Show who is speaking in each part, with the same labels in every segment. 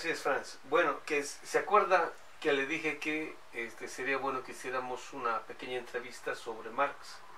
Speaker 1: Así es, Franz. Bueno, ¿se acuerda que le dije que sería bueno que hiciéramos una pequeña entrevista sobre Marx?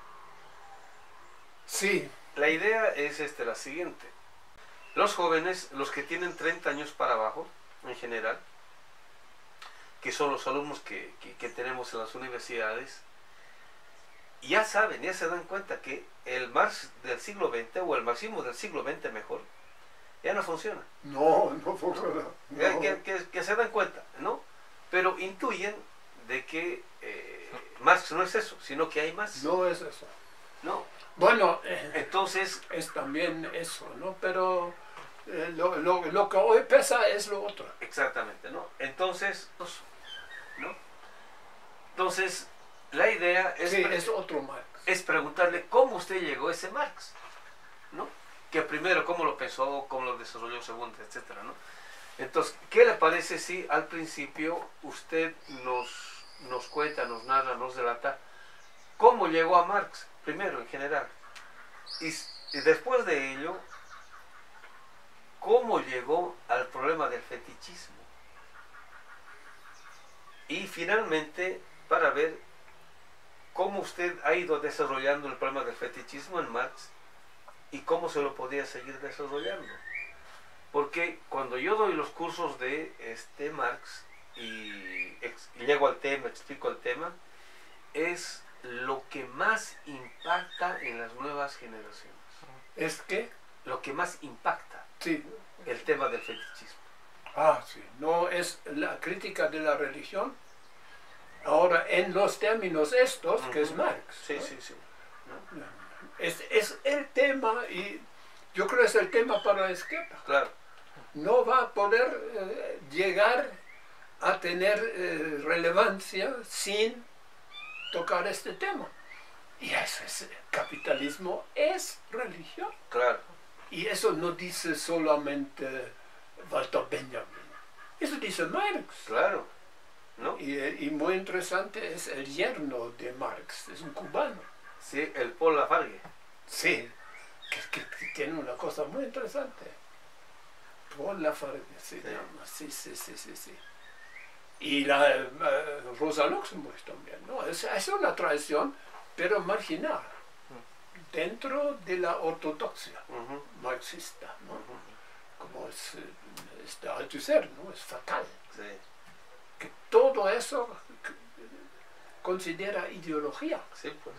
Speaker 2: Sí.
Speaker 1: La idea es la siguiente. Los jóvenes, los que tienen 30 años para abajo, en general, que son los alumnos que tenemos en las universidades, ya saben, ya se dan cuenta que el Marx del siglo XX, o el marxismo del siglo XX mejor, ya no funciona.
Speaker 2: No funciona. No.
Speaker 1: Que se dan cuenta, ¿no? Pero intuyen de que Marx no es eso, sino que hay más.
Speaker 2: No es eso.
Speaker 1: No.
Speaker 2: Bueno,
Speaker 1: entonces
Speaker 2: es también eso, ¿no? Pero lo que hoy pesa es lo otro.
Speaker 1: Exactamente, ¿no? Entonces, ¿no? Entonces, la idea es,
Speaker 2: sí, es otro Marx.
Speaker 1: Es preguntarle cómo usted llegó a ese Marx, ¿no? Que primero, cómo lo pensó, cómo lo desarrolló, segundo, etcétera, ¿no? Entonces, ¿qué le parece si al principio usted nos cuenta, nos narra, nos relata cómo llegó a Marx, primero en general, y después de ello, cómo llegó al problema del fetichismo? Y finalmente, para ver cómo usted ha ido desarrollando el problema del fetichismo en Marx y cómo se lo podría seguir desarrollando. Porque cuando yo doy los cursos de Marx y llego al tema, explico el tema, es lo que más impacta en las nuevas generaciones.
Speaker 2: ¿Es qué?
Speaker 1: Lo que más impacta,
Speaker 2: sí,
Speaker 1: el tema del fetichismo.
Speaker 2: Ah, sí. No es la crítica de la religión. Ahora, en los términos estos, que es Marx.
Speaker 1: Sí,
Speaker 2: ¿no?
Speaker 1: sí, sí. ¿No?
Speaker 2: Es el tema, y yo creo que es el tema para la izquierda.
Speaker 1: Claro.
Speaker 2: No va a poder llegar a tener relevancia sin tocar este tema. Y eso es, capitalismo es religión.
Speaker 1: Claro.
Speaker 2: Y eso no dice solamente Walter Benjamin. Eso dice Marx.
Speaker 1: Claro. ¿No?
Speaker 2: Y muy interesante es el yerno de Marx, es un cubano.
Speaker 1: Sí, el Paul Lafargue.
Speaker 2: Sí, que tiene una cosa muy interesante. Paul Lafargue se llama, sí. Y la Rosa Luxemburg también, ¿no? Es una tradición, pero marginal, dentro de la ortodoxia marxista, ¿no? Como es de Althusser, ¿no? Es fatal.
Speaker 1: Sí.
Speaker 2: Que todo eso considera ideología.
Speaker 1: Sí, pues.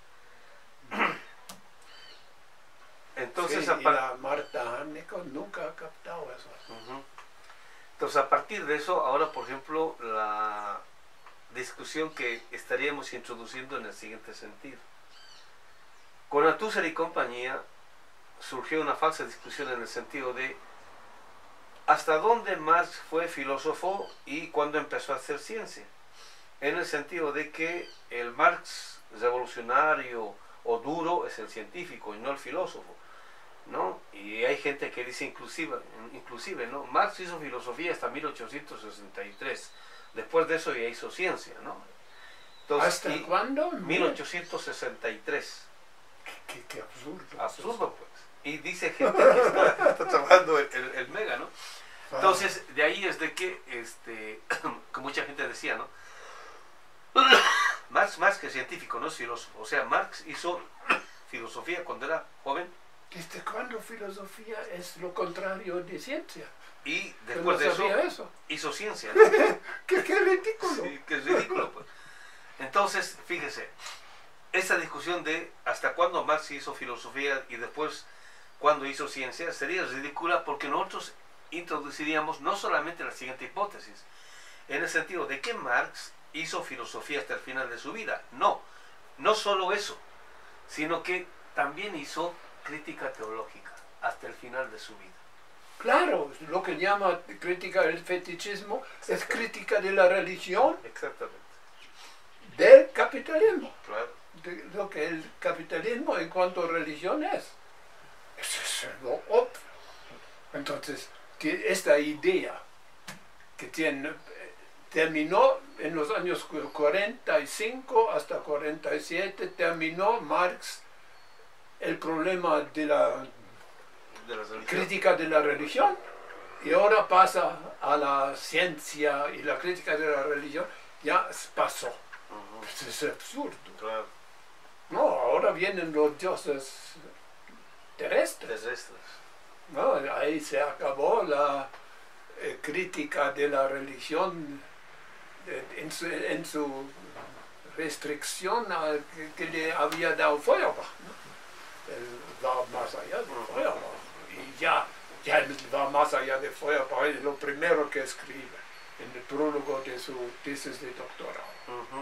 Speaker 1: Entonces,
Speaker 2: sí, y la Marta Haneke nunca ha captado eso.
Speaker 1: Entonces, a partir de eso, ahora, por ejemplo, la discusión que estaríamos introduciendo en el siguiente sentido. Con Althusser y compañía surgió una falsa discusión en el sentido de hasta dónde Marx fue filósofo y cuándo empezó a hacer ciencia. En el sentido de que el Marx revolucionario o duro es el científico y no el filósofo, ¿no? Y hay gente que dice inclusive, ¿no? Marx hizo filosofía hasta 1863. Después de eso ya hizo ciencia, ¿no? Entonces,
Speaker 2: ¿hasta cuándo?
Speaker 1: 1863.
Speaker 2: Qué absurdo.
Speaker 1: Absurdo, pues. Y dice gente que está trabajando el mega, ¿no? Entonces, de ahí es de que mucha gente decía, ¿no? Marx más que científico, no es filósofo. O sea, Marx hizo filosofía cuando era joven.
Speaker 2: ¿Desde cuándo filosofía es lo contrario de ciencia?
Speaker 1: Y después de eso hizo ciencia, ¿no?
Speaker 2: ¿Qué ridículo?
Speaker 1: Sí, qué ridículo, pues. Entonces, fíjese, esa discusión de hasta cuándo Marx hizo filosofía y después cuándo hizo ciencia sería ridícula, porque nosotros introduciríamos no solamente la siguiente hipótesis, en el sentido de que Marx hizo filosofía hasta el final de su vida. No solo eso, sino que también hizo crítica teológica hasta el final de su vida.
Speaker 2: Claro, lo que llama crítica del fetichismo es crítica de la religión.
Speaker 1: Exactamente.
Speaker 2: Del capitalismo.
Speaker 1: Claro.
Speaker 2: De lo que el capitalismo en cuanto a religión es. Eso es lo obvio. Entonces, esta idea que terminó en los años 45 hasta 47, terminó Marx el problema de la crítica de la religión, Y ahora pasa a la ciencia y la crítica de la religión, ya pasó. Pues es absurdo.
Speaker 1: Claro.
Speaker 2: No, ahora vienen los dioses terrestres. No, ahí se acabó la crítica de la religión en su restricción que le había dado Feuerbach, ¿no? Él va más allá de Feuerbach. Y ya él va más allá de Feuerbach, es lo primero que escribe en el prólogo de su tesis de doctorado.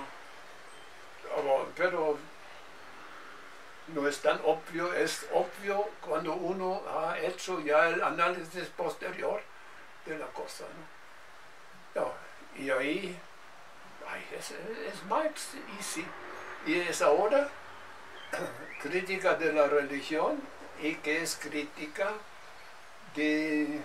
Speaker 2: Pero no es tan obvio, es obvio cuando uno ha hecho ya el análisis posterior de la cosa, ¿no? No, y ahí es Marx, y sí, y es ahora crítica de la religión y que es crítica de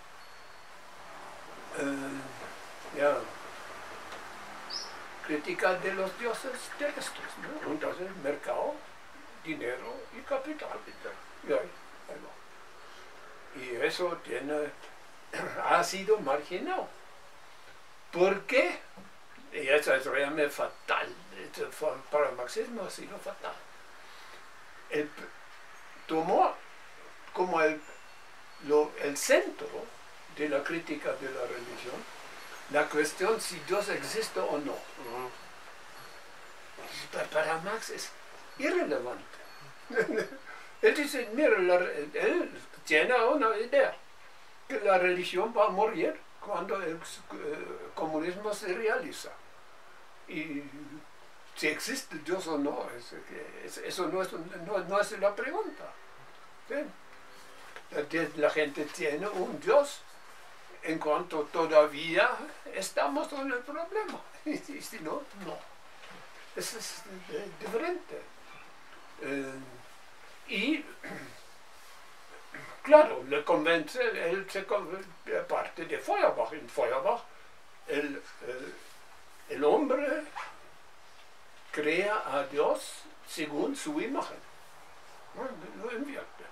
Speaker 2: crítica de los dioses terrestres, ¿no? Entonces mercado, dinero y capital. Y, ahí va. Y eso ha sido marginado. ¿Por qué? Y eso es realmente fatal. Para el marxismo ha sido fatal. Tomó como el centro de la crítica de la religión la cuestión si Dios existe o no. Para Marx es irrelevante. Él dice, mira, él tiene una idea, que la religión va a morir cuando el comunismo se realiza. Y si existe Dios o no, eso no es la pregunta. ¿Sí? La gente tiene un Dios en cuanto todavía estamos con el problema. Y si no, no. Eso es diferente. Y claro, le convence, él se parte de Feuerbach. En Feuerbach, el hombre crea a Dios según su imagen. ¿No? Lo invierte.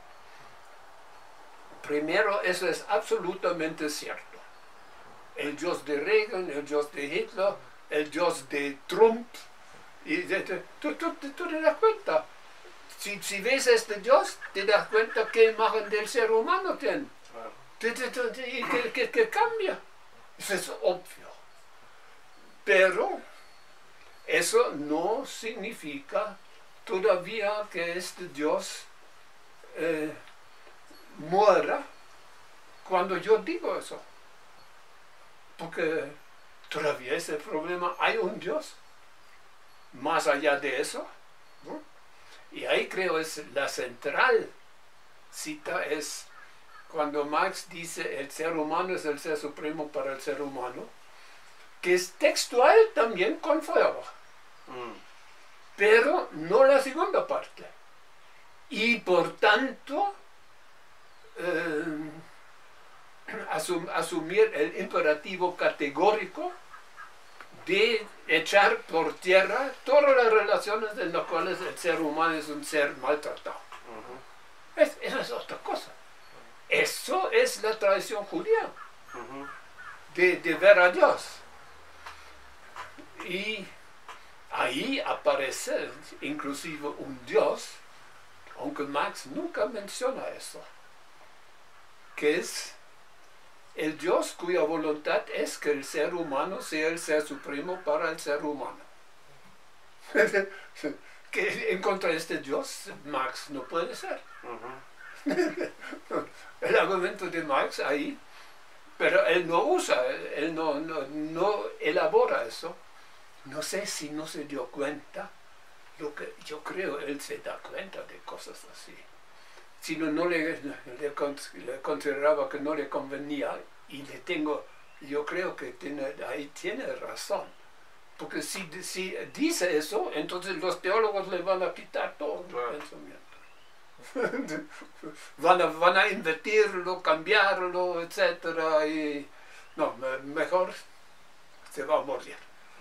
Speaker 2: Primero, eso es absolutamente cierto. El Dios de Reagan, el Dios de Hitler, el Dios de Trump. Y tú te das cuenta. Si ves a este Dios, te das cuenta qué imagen del ser humano tiene. Y que cambia. Eso es obvio. Pero eso no significa todavía que este Dios muera cuando yo digo eso. Porque todavía ese problema, hay un Dios. Más allá de eso, ¿no? Y ahí creo es la central cita es cuando Marx dice el ser humano es el ser supremo para el ser humano, que es textual también con Feuerbach, pero no la segunda parte. Y por tanto, asumir el imperativo categórico de echar por tierra todas las relaciones en las cuales el ser humano es un ser maltratado. Eso es otra cosa. Eso es la tradición judía, de ver a Dios. Y ahí aparece inclusive un Dios, aunque Marx nunca menciona eso, que es el Dios cuya voluntad es que el ser humano sea el ser supremo para el ser humano. Que en contra de este Dios, Marx no puede ser. El argumento de Marx ahí, pero él no usa, él no elabora eso. No sé si no se dio cuenta, lo que yo creo él se da cuenta de cosas así. Si no le consideraba que no le convenía, y yo creo que ahí tiene razón. Porque si dice eso, entonces los teólogos le van a quitar todo el pensamiento. van a invertirlo, cambiarlo, etc. Y no, mejor se va a morir.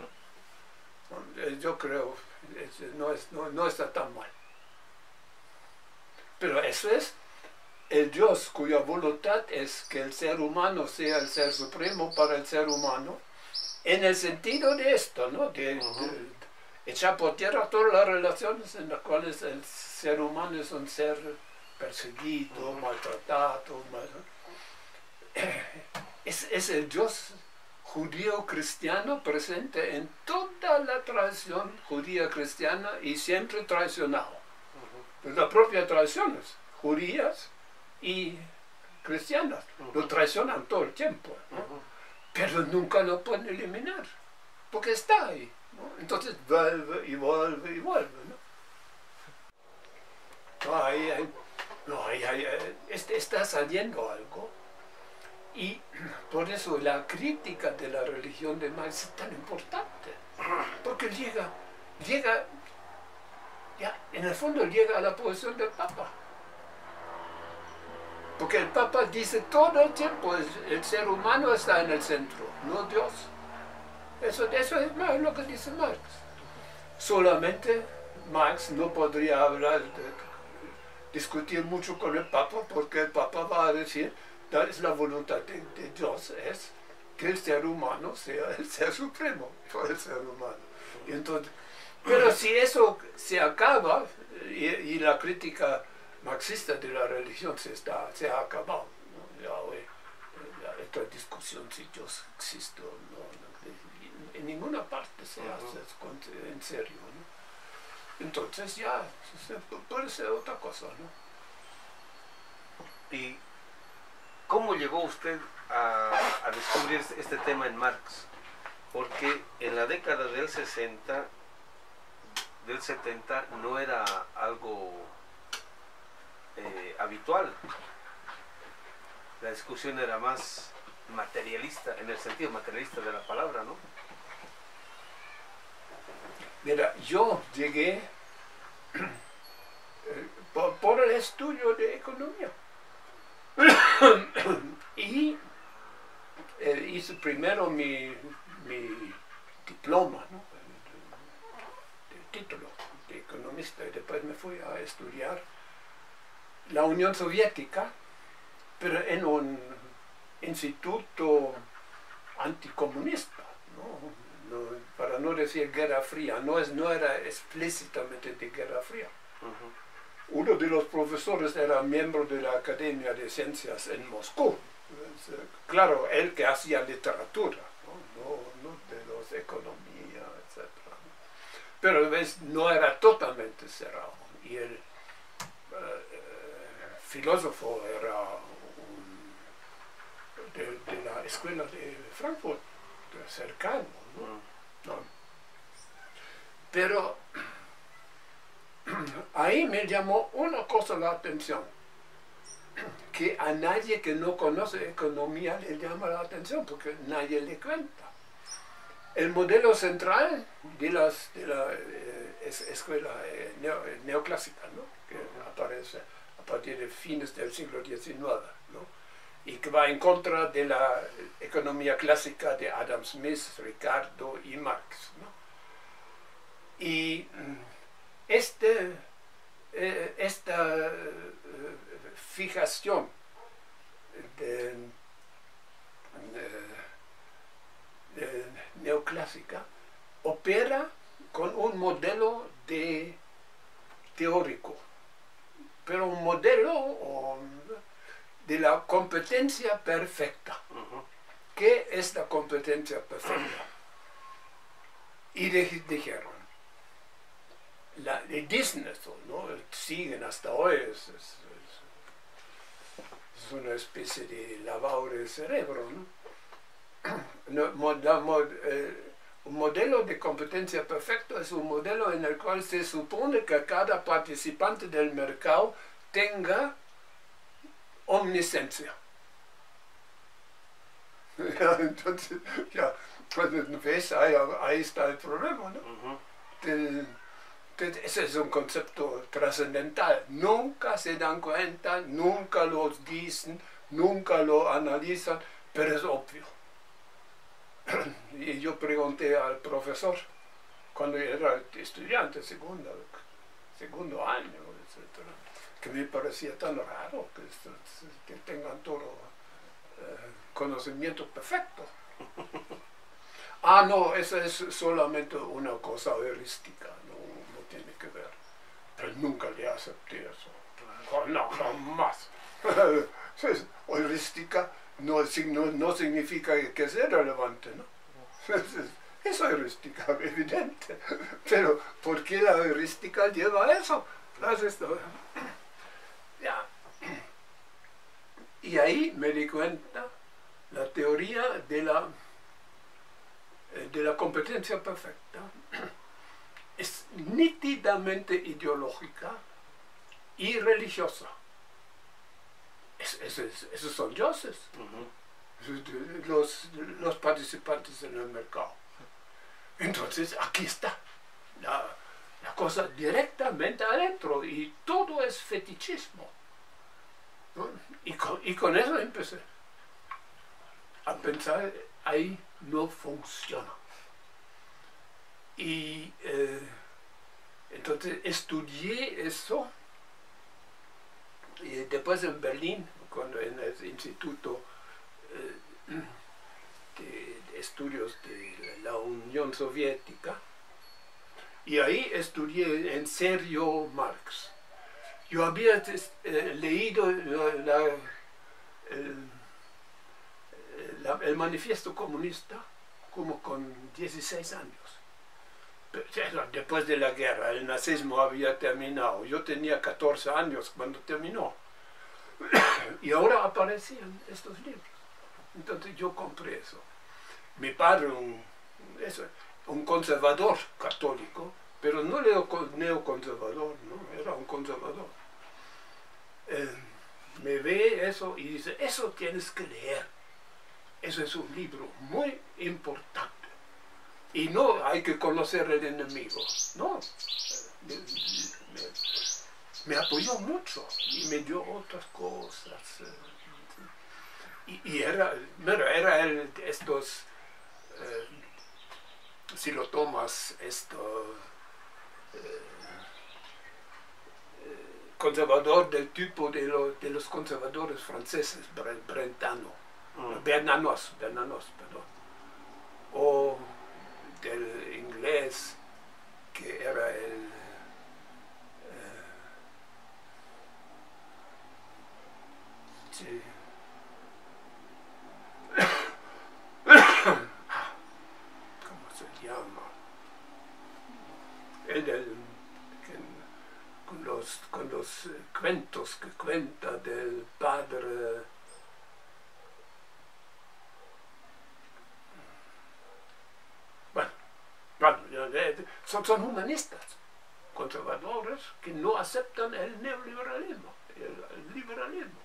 Speaker 2: Yo creo, no está tan mal. Pero eso es el Dios cuya voluntad es que el ser humano sea el ser supremo para el ser humano, en el sentido de esto, ¿no? De echar por tierra todas las relaciones en las cuales el ser humano es un ser perseguido, maltratado. Es el Dios judío cristiano presente en toda la tradición judía cristiana y siempre traicionado. Las propias tradiciones judías y cristianas lo traicionan todo el tiempo, ¿no? Pero nunca lo pueden eliminar porque está ahí, ¿no? Entonces vuelve y vuelve y vuelve, ¿no? Está saliendo algo. Y por eso la crítica de la religión de Marx es tan importante, porque llega, ya, en el fondo llega a la posición del Papa. Porque el Papa dice todo el tiempo, el ser humano está en el centro, no Dios. Eso es lo que dice Marx. Solamente Marx no podría discutir mucho con el Papa, porque el Papa va a decir, es la voluntad de Dios, es que el ser humano sea el ser supremo para el ser humano. Y entonces, pero si eso se acaba, y la crítica marxista de la religión se ha acabado, ¿no? Ya hoy, esta discusión si Dios existe o no, en ninguna parte se hace en serio, ¿no? Entonces ya puede ser otra cosa, ¿no?
Speaker 1: ¿Y cómo llegó usted a descubrir este tema en Marx? Porque en la década del 60, del 70, no era algo habitual. La discusión era más materialista, en el sentido materialista de la palabra, ¿no?
Speaker 2: Mira, yo llegué por el estudio de economía. Y hice primero mi diploma, ¿no? de título de economista, y después me fui a estudiar la Unión Soviética, pero en un instituto anticomunista, ¿no? Para no decir Guerra Fría, no era explícitamente de Guerra Fría. Uno de los profesores era miembro de la Academia de Ciencias en Moscú. Claro, él que hacía literatura, no de los economía, etc. Pero no era totalmente cerrado. Y el filósofo era de la escuela de Frankfurt, cercano, ¿no? Pero ahí me llamó una cosa la atención, que a nadie que no conoce economía le llama la atención, porque nadie le cuenta. El modelo central de la escuela neoclásica, ¿no? Que aparece a partir de fines del siglo XIX, ¿no? Y que va en contra de la economía clásica de Adam Smith, Ricardo y Marx, ¿no? Y esta fijación neoclásica opera con un modelo teórico, pero un modelo de la competencia perfecta. ¿Qué es la competencia perfecta? Y dijeron, dicen esto, ¿no? Siguen hasta hoy, es una especie de lavado del cerebro, ¿no? Un modelo de competencia perfecta es un modelo en el cual se supone que cada participante del mercado tenga omnisciencia. Entonces, ya, cuando ves, ahí está el problema, ¿no? Ese es un concepto trascendental. Nunca se dan cuenta, nunca lo dicen, nunca lo analizan, pero es obvio. Y yo pregunté al profesor, cuando era estudiante, segundo año, etc. que me parecía tan raro que tengan todo conocimiento perfecto. Ah, no, esa es solamente una cosa heurística, no tiene que ver. Pero nunca le acepté eso. No, jamás. Heurística no significa que es irrelevante, ¿no? Es heurística, evidente. Pero ¿por qué la heurística lleva a eso? Ya. Y ahí me di cuenta la teoría de la competencia perfecta es nítidamente ideológica y religiosa. Esos son dioses, los participantes en el mercado. Entonces aquí está la cosa directamente adentro y todo es fetichismo, ¿no? Y con eso empecé a pensar, ahí no funciona. Y entonces estudié eso, y después en Berlín, en el Instituto de Estudios de la Unión Soviética, y ahí estudié en serio Marx. Yo había leído el manifiesto comunista como con 16 años. Después de la guerra, el nazismo había terminado. Yo tenía 14 años cuando terminó. Y ahora aparecían estos libros. Entonces yo compré eso. Mi padre, un conservador católico, pero no neoconservador, ¿no? Era un conservador. Me ve eso y dice, eso tienes que leer. Eso es un libro muy importante. Y no hay que conocer el enemigo. No. Me apoyó mucho y me dio otras cosas. Y era estos, si lo tomas, conservador del tipo de los conservadores franceses, Bernanos, perdón. O del inglés, que era el sí. ¿Cómo se llama? Con los cuentos que cuenta del padre. Son humanistas, conservadores, que no aceptan el neoliberalismo, el liberalismo.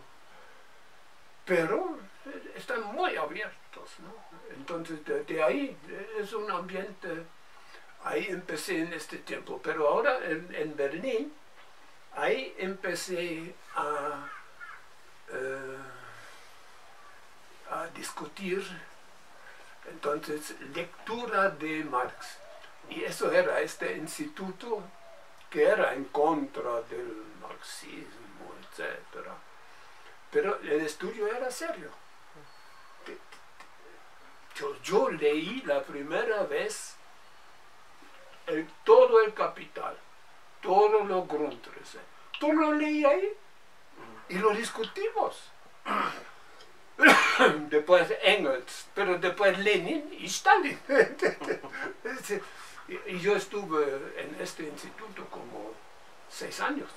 Speaker 2: Pero están muy abiertos, ¿no? Entonces, de ahí es un ambiente, ahí empecé en este tiempo. Pero ahora en Berlín, ahí empecé a discutir, entonces, lectura de Marx. Y eso era este instituto que era en contra del marxismo, etc. Pero el estudio era serio. Yo leí la primera vez todo el Capital, todos los Grundrisse. Todo lo leí ahí y lo discutimos. Después Engels, pero después Lenin y Stalin. Y yo estuve en este instituto como 6 años,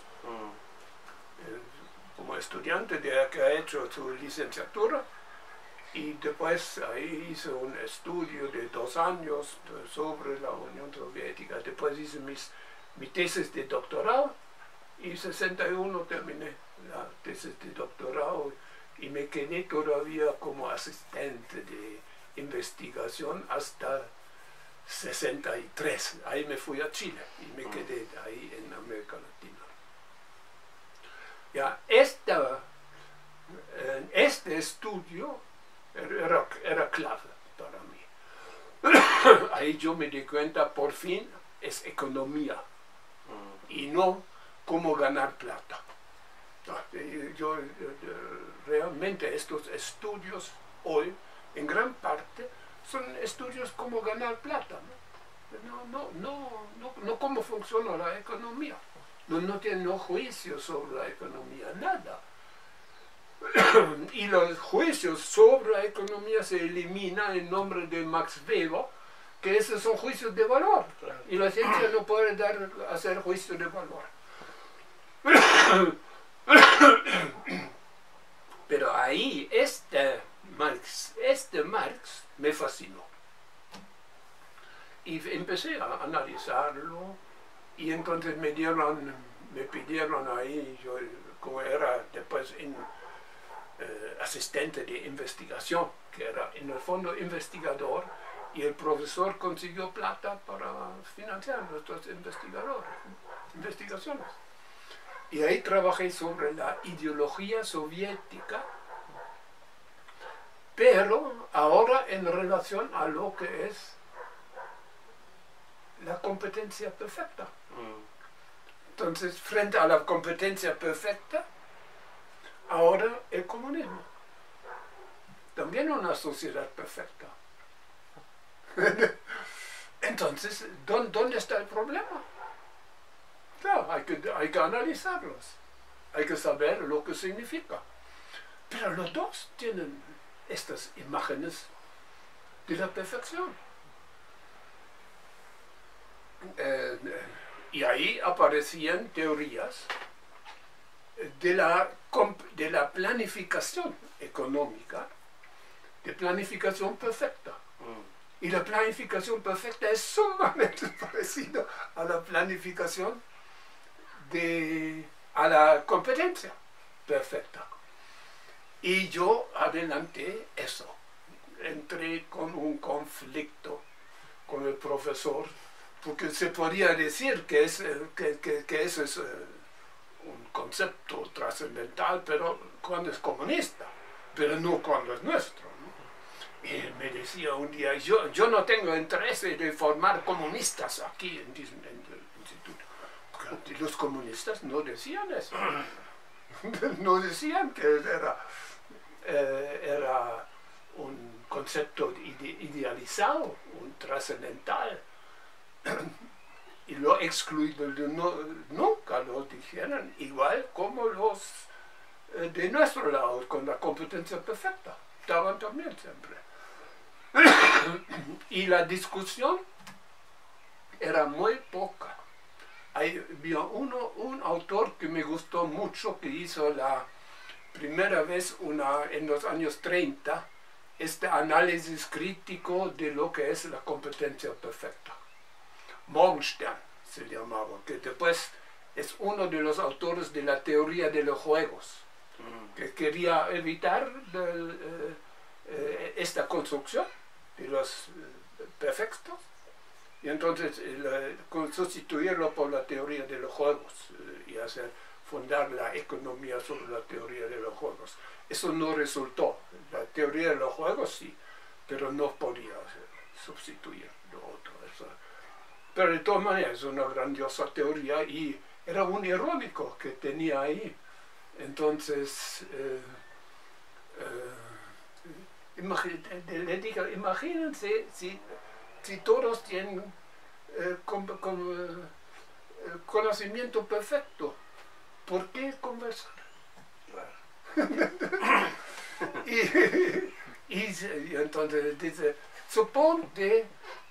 Speaker 2: como estudiante que ha hecho su licenciatura, y después ahí hice un estudio de 2 años sobre la Unión Soviética. Después hice mi tesis de doctorado, y en 61 terminé la tesis de doctorado, y me quedé todavía como asistente de investigación hasta 63. Ahí me fui a Chile y me quedé ahí en América Latina. Ya, este estudio era clave para mí. Ahí yo me di cuenta, por fin, es economía y no cómo ganar plata. Realmente estos estudios hoy, en gran parte, son estudios cómo ganar plata, no cómo funciona la economía. No tienen juicios sobre la economía, nada. Y los juicios sobre la economía se eliminan en nombre de Max Weber, que esos son juicios de valor. Y la ciencia no puede hacer juicios de valor. Pero ahí este Marx me fascinó. Y empecé a analizarlo y entonces me pidieron ahí, yo como era después asistente de investigación, que era en el fondo investigador, y el profesor consiguió plata para financiar nuestros investigaciones. Y ahí trabajé sobre la ideología soviética, pero ahora en relación a lo que es la competencia perfecta. Entonces, frente a la competencia perfecta, ahora el comunismo. También una sociedad perfecta. Entonces, ¿dónde está el problema? Claro, hay que analizarlos. Hay que saber lo que significa. Pero los dos tienen estas imágenes de la perfección. Y ahí aparecían teorías de la planificación económica, de planificación perfecta. Y la planificación perfecta es sumamente parecida a la planificación a la competencia perfecta. Y yo adelanté eso. Entré con un conflicto con el profesor, porque se podría decir que eso es un concepto trascendental, pero cuando es comunista, pero no cuando es nuestro, ¿no? Y él me decía un día, yo no tengo interés de formar comunistas aquí en el instituto. Los comunistas no decían eso. No decían que era un concepto idealizado, un trascendental. Y lo excluido, nunca lo dijeron, igual como los de nuestro lado, con la competencia perfecta. Estaban también siempre. Y la discusión era muy poca. Había un autor que me gustó mucho, que hizo la primera vez en los años 30 este análisis crítico de lo que es la competencia perfecta. Morgenstern se llamaba, que después es uno de los autores de la teoría de los juegos, que quería evitar esta construcción de los perfectos, y entonces sustituirlo por la teoría de los juegos y fundar la economía sobre la teoría de los juegos. Eso no resultó. La teoría de los juegos sí, pero no podía sustituir lo otro. Pero de todas maneras es una grandiosa teoría y era un irónico que tenía ahí. Entonces, le dije, imagínense si todos tienen conocimiento perfecto, ¿por qué conversar? y entonces dice, suponte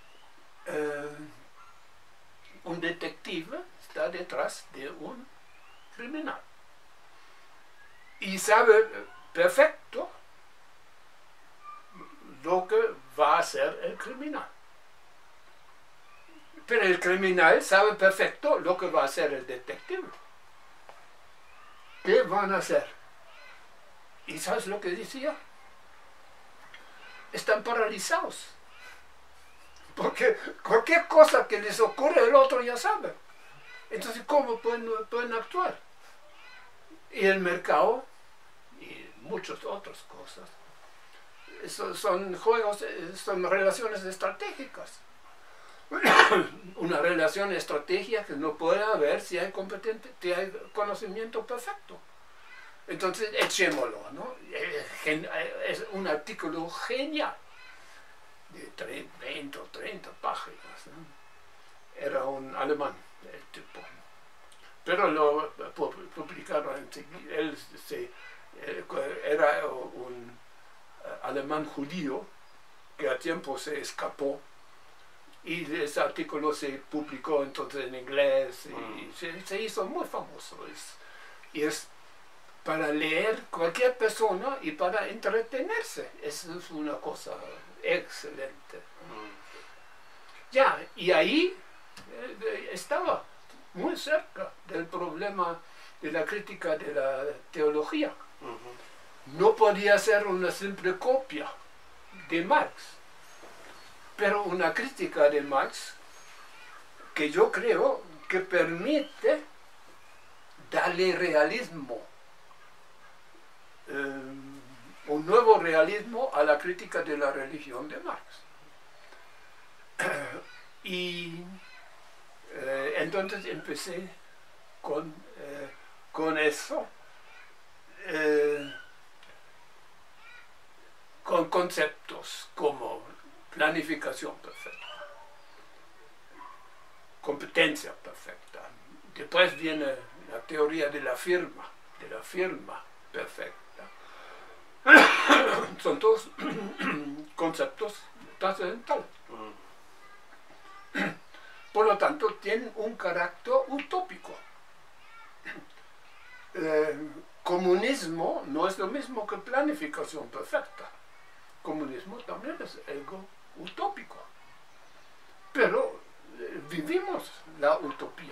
Speaker 2: un detective está detrás de un criminal y sabe perfecto lo que va a hacer el criminal. Pero el criminal sabe perfecto lo que va a hacer el detective. ¿Qué van a hacer? ¿Y sabes lo que decía? Están paralizados. Porque cualquier cosa que les ocurre el otro ya sabe. Entonces, ¿cómo pueden actuar? Y el mercado y muchas otras cosas son juegos, son relaciones estratégicas. una relación estratégica que no puede haber si hay conocimiento perfecto. Entonces, echémoslo, ¿no? Es un artículo genial, de 20 o 30 páginas, ¿no? Era un alemán, el tipo. Pero lo publicaron enseguida. Era un alemán judío que a tiempo se escapó, y ese artículo se publicó entonces en inglés y se hizo muy famoso. Y es para leer cualquier persona y para entretenerse. Eso es una cosa excelente. Ya, y ahí estaba muy cerca del problema de la crítica de la teología. No podía ser una simple copia de Marx, pero una crítica de Marx que yo creo que permite darle realismo, un nuevo realismo a la crítica de la religión de Marx. Y entonces empecé con eso, con conceptos como planificación perfecta, competencia perfecta. Después viene la teoría de la firma perfecta. Son todos conceptos trascendentales. Por lo tanto, tienen un carácter utópico. Comunismo no es lo mismo que planificación perfecta. Comunismo también es algo utópico. Pero vivimos la utopía.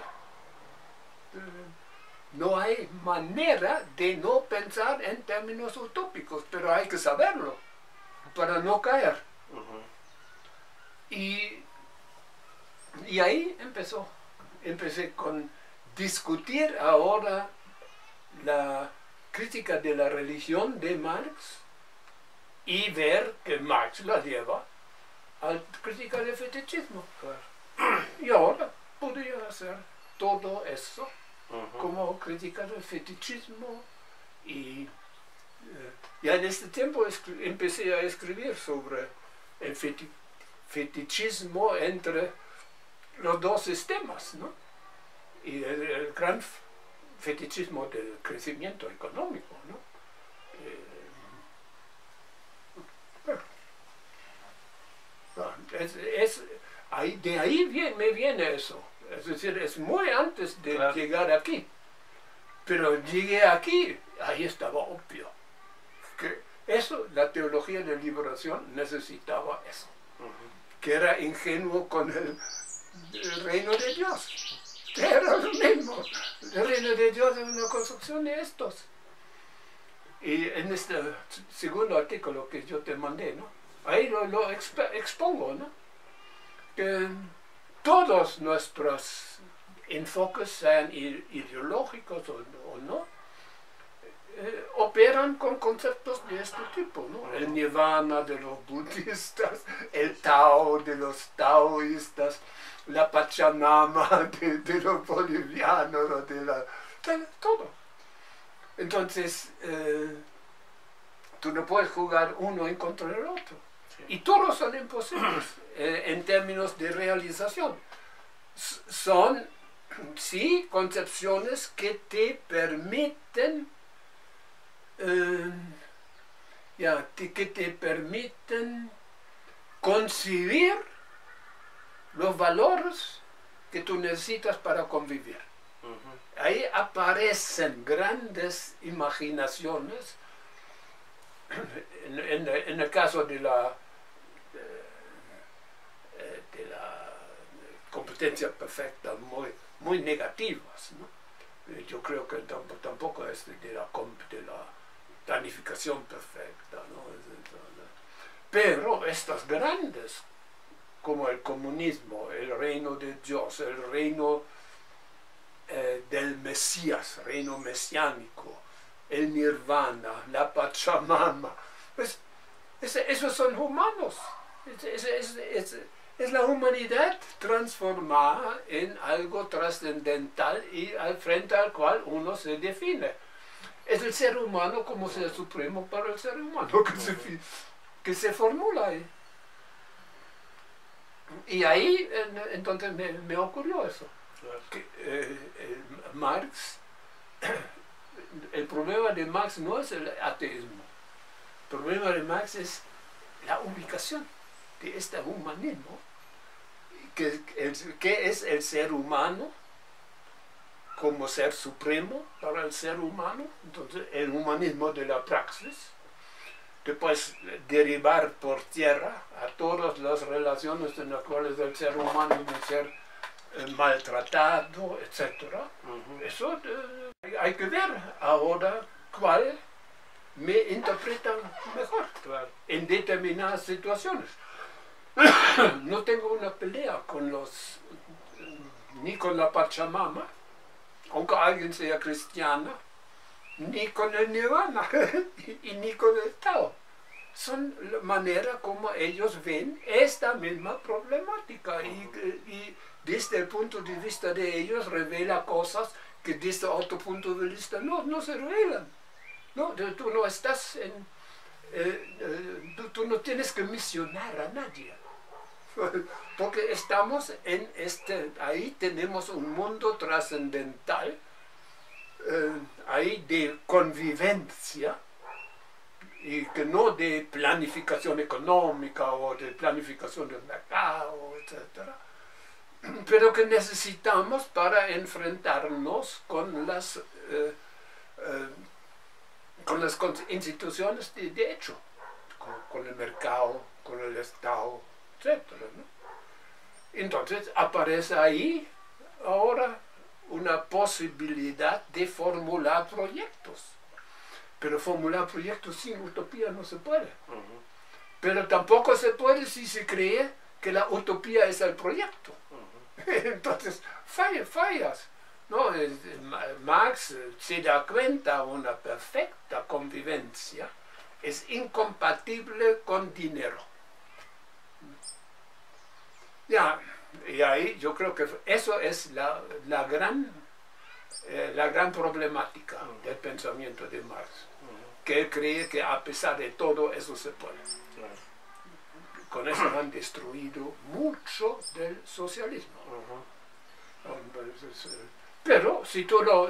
Speaker 2: No hay manera de no pensar en términos utópicos, pero hay que saberlo para no caer. Y ahí empecé con discutir ahora la crítica de la religión de Marx y ver que Marx la lleva a la crítica del fetichismo. Y ahora podría hacer todo eso como crítica del fetichismo. Y ya en este tiempo empecé a escribir sobre el fetichismo entre los dos sistemas, ¿no? Y el gran fetichismo del crecimiento económico, ¿no? De ahí me viene eso. Es decir, es muy antes de llegar aquí. Pero llegué aquí, ahí estaba obvio. Que eso, la teología de liberación necesitaba eso. Que era ingenuo con el reino de Dios. Era lo mismo. El reino de Dios es una construcción de estos. Y en este segundo artículo que yo te mandé, ¿no? Ahí lo expongo, ¿no? Que todos nuestros enfoques, sean ideológicos o no, operan con conceptos de este tipo, ¿no? El nirvana de los budistas, el Tao de los taoístas, la Pachamama de los bolivianos, todo. Entonces, tú no puedes jugar uno en contra del otro. Y todos son imposibles en términos de realización. Son, sí, concepciones que te permiten concebir los valores que tú necesitas para convivir. Ahí aparecen grandes imaginaciones. En el caso de la competencia perfecta, muy negativas, ¿no? Yo creo que tampoco es de la planificación perfecta, ¿no? Pero estas grandes, como el comunismo, el reino de Dios, el reino del Mesías, reino mesiánico, el nirvana, la Pachamama, pues esos son humanos. Es la humanidad transformada en algo trascendental y frente al cual uno se define. Es el ser humano como ser supremo para el ser humano que se formula ahí. Y ahí entonces me ocurrió eso.
Speaker 1: Claro.
Speaker 2: Que, Marx, el problema de Marx no es el ateísmo. El problema de Marx es la ubicación de este humanismo. ¿Qué es el ser humano como ser supremo para el ser humano? Entonces, el humanismo de la praxis. Después, derivar por tierra a todas las relaciones en las cuales el ser humano debe ser maltratado, etc. Eso hay que ver ahora cuál me interpreta mejor en determinadas situaciones. No tengo una pelea con ni con la Pachamama, aunque alguien sea cristiana, ni con el Nirvana, y ni con el Tao. Son la manera como ellos ven esta misma problemática y desde el punto de vista de ellos revela cosas que desde otro punto de vista no se revelan. No, tú no estás tú no tienes que misionar a nadie. Porque estamos en ahí tenemos un mundo trascendental, ahí de convivencia, y que no de planificación económica o de planificación del mercado, etc. Pero que necesitamos para enfrentarnos con las instituciones de hecho, con el mercado, con el Estado, etc. ¿no? Entonces aparece ahí ahora una posibilidad de formular proyectos. Pero formular proyectos sin utopía no se puede. Pero tampoco se puede si se cree que la utopía es el proyecto. Entonces fallas. ¿No? Marx se da cuenta que una perfecta convivencia es incompatible con dinero. Ya, y ahí yo creo que eso es la gran problemática del pensamiento de Marx, que él cree que a pesar de todo eso se puede. Con eso han destruido mucho del socialismo. Pero si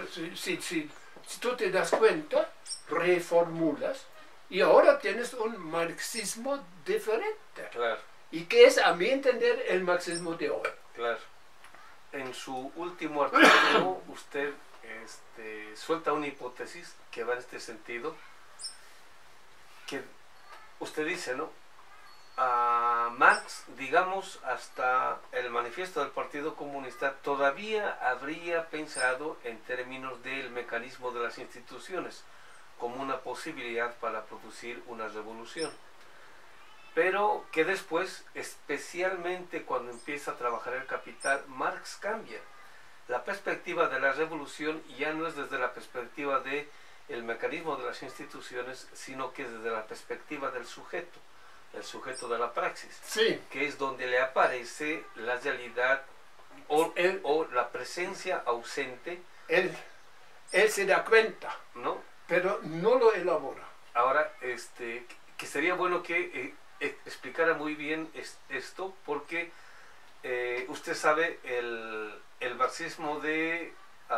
Speaker 2: tú te das cuenta, reformulas y ahora tienes un marxismo diferente.
Speaker 1: Claro.
Speaker 2: ¿Y qué es, a mi entender, el marxismo de hoy?
Speaker 1: Claro. En su último artículo usted suelta una hipótesis que va en este sentido, que usted dice, ¿no? A Marx, digamos, hasta el manifiesto del Partido Comunista todavía habría pensado en términos del mecanismo de las instituciones como una posibilidad para producir una revolución, pero que después, especialmente cuando empieza a trabajar el Capital, Marx cambia. La perspectiva de la revolución ya no es desde la perspectiva del mecanismo de las instituciones, sino que es desde la perspectiva del sujeto, el sujeto de la praxis,
Speaker 2: sí,
Speaker 1: que es donde le aparece la realidad o la presencia ausente.
Speaker 2: Él se da cuenta,
Speaker 1: ¿no?
Speaker 2: Pero no lo elabora.
Speaker 1: Ahora, que sería bueno que explicara muy bien esto, porque usted sabe, el marxismo del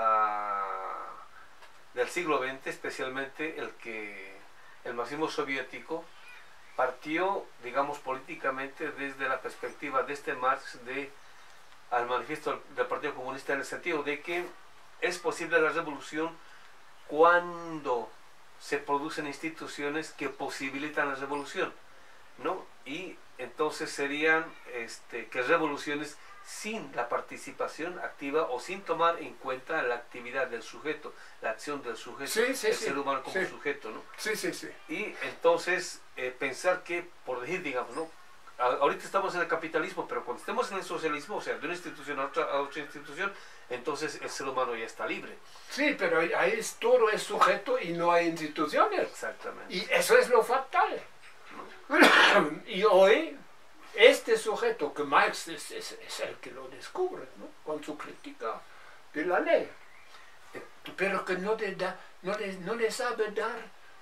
Speaker 1: siglo XX, especialmente el marxismo soviético, partió, digamos, políticamente desde la perspectiva de Marx al manifiesto del Partido Comunista, en el sentido de que es posible la revolución cuando se producen instituciones que posibilitan la revolución, ¿no? Y entonces serían que revoluciones sin la participación activa o sin tomar en cuenta la actividad del sujeto, la acción del sujeto,
Speaker 2: sí,
Speaker 1: el
Speaker 2: sí,
Speaker 1: ser humano como sujeto, ¿no?
Speaker 2: Sí, sí, sí.
Speaker 1: Y entonces pensar que, por decir, digamos, ¿no? Ahorita estamos en el capitalismo, pero cuando estemos en el socialismo, o sea, de una institución a otra institución, entonces el ser humano ya está libre.
Speaker 2: Sí, pero ahí todo es sujeto y no hay instituciones.
Speaker 1: Exactamente.
Speaker 2: Y eso es lo fatal. Y hoy este sujeto que Marx es el que lo descubre, ¿no? Con su crítica de la ley, pero que no le sabe dar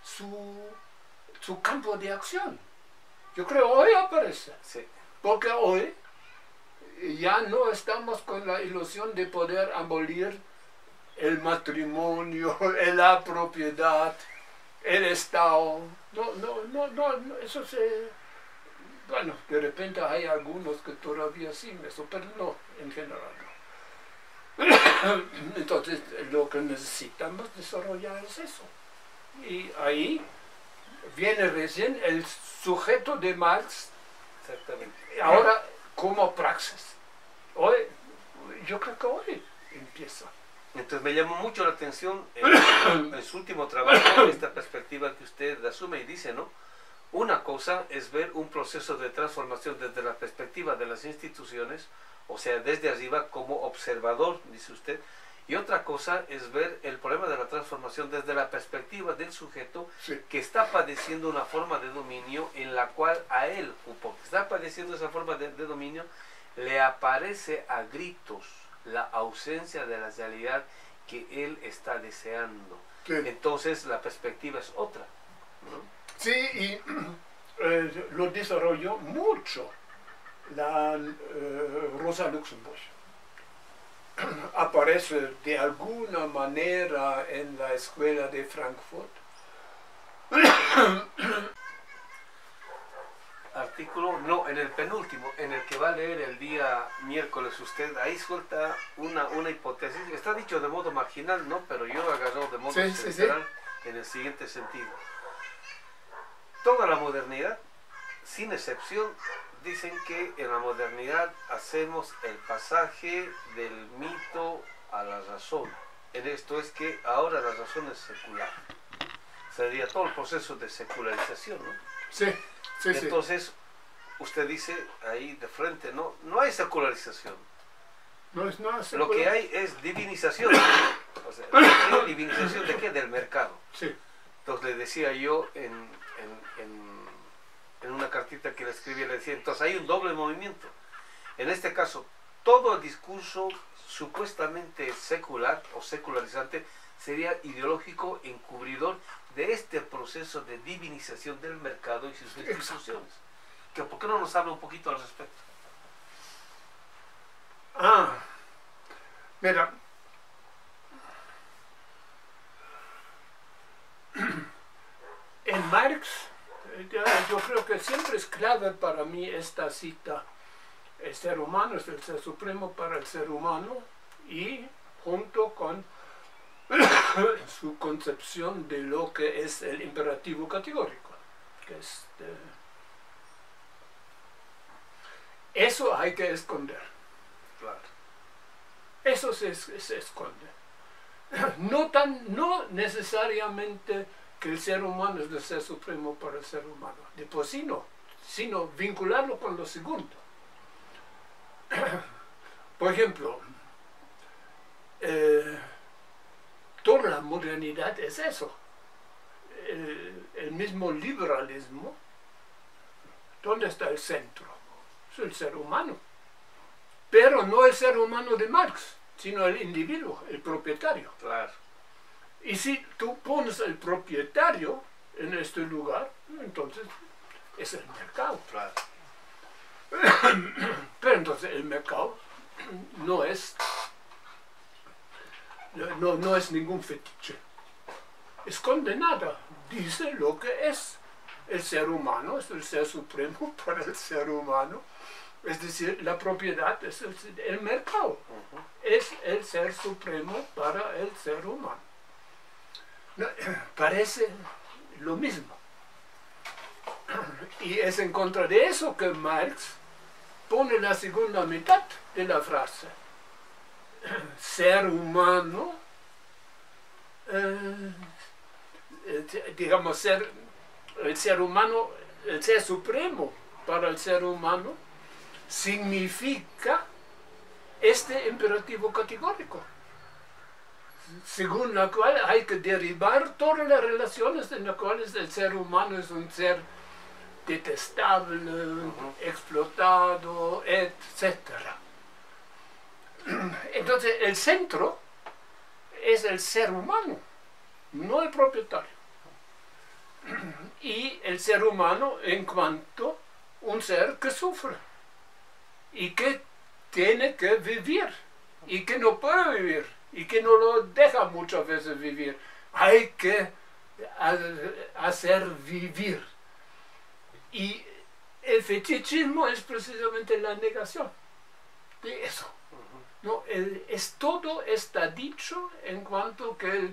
Speaker 2: su campo de acción. Yo creo hoy aparece,
Speaker 1: Sí.
Speaker 2: porque hoy ya no estamos con la ilusión de poder abolir el matrimonio, la propiedad, el Estado. No, eso se... Bueno, de repente hay algunos que todavía sí, pero no, en general no. Entonces, lo que necesitamos desarrollar es eso. Y ahí viene recién el sujeto de Marx,
Speaker 1: Exactamente.
Speaker 2: ahora como praxis. Hoy, yo creo que hoy empieza.
Speaker 1: Entonces me llamó mucho la atención en su último trabajo esta perspectiva que usted asume y dice, ¿no? Una cosa es ver un proceso de transformación desde la perspectiva de las instituciones, o sea, desde arriba como observador, dice usted, y otra cosa es ver el problema de la transformación desde la perspectiva del sujeto
Speaker 2: Sí.
Speaker 1: que está padeciendo una forma de dominio en la cual a él, porque está padeciendo esa forma de dominio, le aparece a gritos la ausencia de la realidad que él está deseando.
Speaker 2: Sí.
Speaker 1: Entonces la perspectiva es otra, ¿no?
Speaker 2: Sí, y lo desarrolló mucho la Rosa Luxemburg. Aparece de alguna manera en la escuela de Frankfurt.
Speaker 1: Artículo, no, en el penúltimo, en el que va a leer el día miércoles usted, ahí suelta una hipótesis, está dicho de modo marginal, ¿no? Pero yo agarro de modo central en el siguiente sentido. Toda la modernidad, sin excepción, dicen que en la modernidad hacemos el pasaje del mito a la razón. En esto es que ahora la razón es secular. Sería todo el proceso de secularización, ¿no?
Speaker 2: Sí, sí,
Speaker 1: entonces, usted dice ahí de frente, no hay secularización.
Speaker 2: No es nada
Speaker 1: secular. Lo que hay es divinización. O sea, ¿divinización de qué? Del mercado.
Speaker 2: Sí.
Speaker 1: Entonces le decía yo en una cartita que le escribí, le decía, entonces hay un doble movimiento. En este caso, todo el discurso supuestamente secular o secularizante sería ideológico encubridor de este proceso de divinización del mercado y sus instituciones. ¿Por qué no nos habla un poquito al respecto?
Speaker 2: Mira, en Marx, yo creo que siempre es clave para mí esta cita: el ser humano es el ser supremo para el ser humano, y junto con su concepción de lo que es el imperativo categórico, que es eso hay que esconder.
Speaker 1: Claro.
Speaker 2: Eso se esconde. No necesariamente que el ser humano es el ser supremo para el ser humano, de por sí no, sino vincularlo con lo segundo. Por ejemplo, toda la modernidad es eso. El mismo liberalismo, ¿dónde está el centro? Es el ser humano. Pero no el ser humano de Marx, sino el individuo, el propietario.
Speaker 1: Claro.
Speaker 2: Y si tú pones el propietario en este lugar, entonces es el mercado.
Speaker 1: Claro.
Speaker 2: Pero entonces el mercado no es ningún fetiche. Esconde nada, dice lo que es. El ser humano es el ser supremo para el ser humano. Es decir, la propiedad es el mercado. Es el ser supremo para el ser humano. Parece lo mismo. Y es en contra de eso que Marx pone la segunda mitad de la frase. Ser humano, digamos, el ser humano, el ser supremo para el ser humano, significa este imperativo categórico, según la cual hay que derivar todas las relaciones en las cuales el ser humano es un ser detestable, explotado, etc. Entonces el centro es el ser humano, no el propietario. Y el ser humano en cuanto un ser que sufre y que tiene que vivir y que no puede vivir y que no lo deja muchas veces vivir. Hay que hacer vivir. Y el fetichismo es precisamente la negación de eso. ¿No? Todo está dicho en cuanto que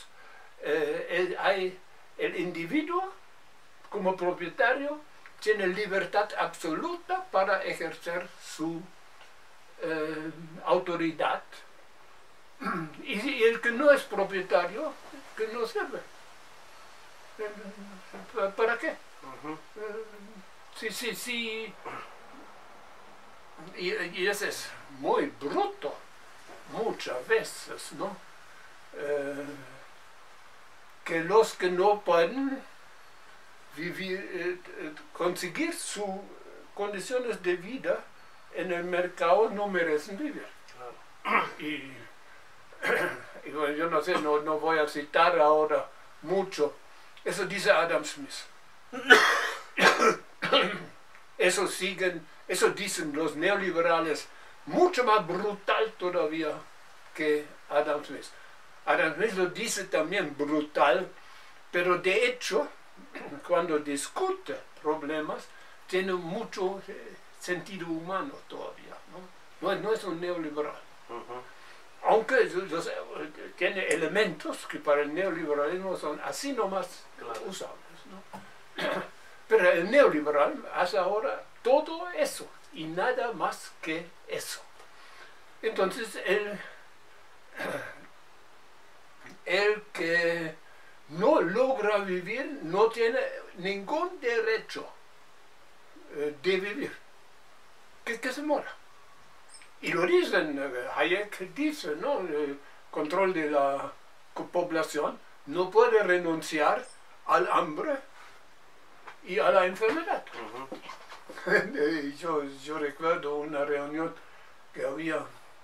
Speaker 2: hay el individuo como propietario tiene libertad absoluta para ejercer su autoridad. Y el que no es propietario, que no sirve. ¿Para qué? Sí. Y eso es muy bruto, muchas veces, ¿no? Que los que no pueden vivir, conseguir sus condiciones de vida en el mercado no merecen vivir. Claro. Y bueno, yo no sé, no voy a citar ahora mucho. Eso dice Adam Smith. Eso dicen los neoliberales mucho más brutal todavía que Adam Smith. Adam Smith lo dice también brutal, pero de hecho, cuando discute problemas, tiene mucho sentido humano todavía. No es un neoliberal. Aunque tiene elementos que para el neoliberalismo son así nomás usables, ¿no? Pero el neoliberal hace ahora todo eso y nada más que eso. Entonces, el que no logra vivir no tiene ningún derecho de vivir, que se muera. Y lo dicen, Hayek dice, ¿no? El control de la población no puede renunciar al hambre y a la enfermedad. Yo recuerdo una reunión que había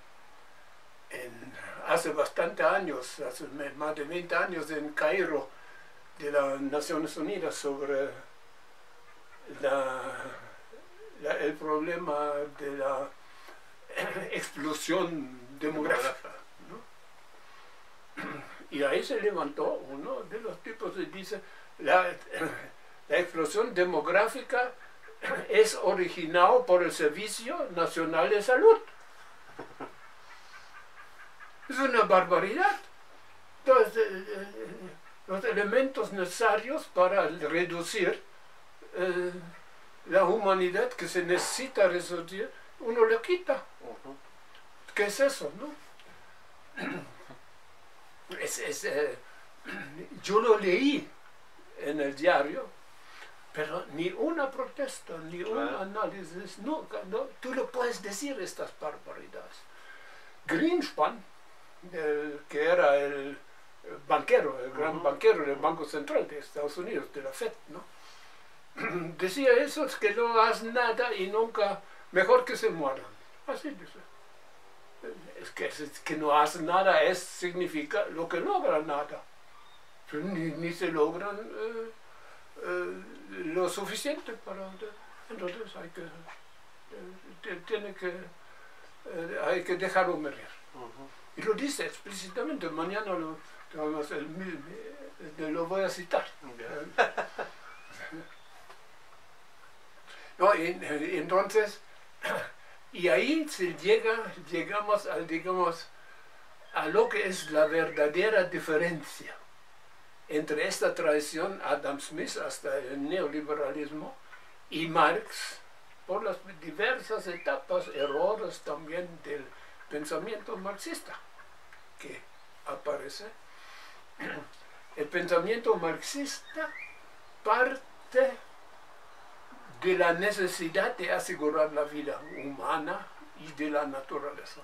Speaker 2: hace bastante años, hace más de 20 años en Cairo, de las Naciones Unidas sobre el problema de la explosión demográfica, ¿no? Y ahí se levantó uno de los tipos y dice, la explosión demográfica es originada por el Servicio Nacional de Salud. Es una barbaridad. Entonces, los elementos necesarios para reducir la humanidad que se necesita reducir, uno le quita. ¿Qué es eso, no? Yo lo leí en el diario, pero ni una protesta, ni un análisis, nunca, no, tú lo puedes decir estas barbaridades. Greenspan, que era el banquero, el gran banquero del Banco Central de Estados Unidos, de la FED, ¿no? Decía eso, es que no hacen nada y nunca, mejor que se mueran. Así dice. Es que no hacen nada, significa lo que logran nada. Ni se logran lo suficiente para... Entonces hay que dejarlo morir. Y lo dice explícitamente, mañana lo voy a citar. No, entonces, y ahí llegamos a lo que es la verdadera diferencia entre esta tradición Adam Smith hasta el neoliberalismo y Marx, por las diversas etapas, errores también del pensamiento marxista que aparece. El pensamiento marxista parte de la necesidad de asegurar la vida humana y de la naturaleza.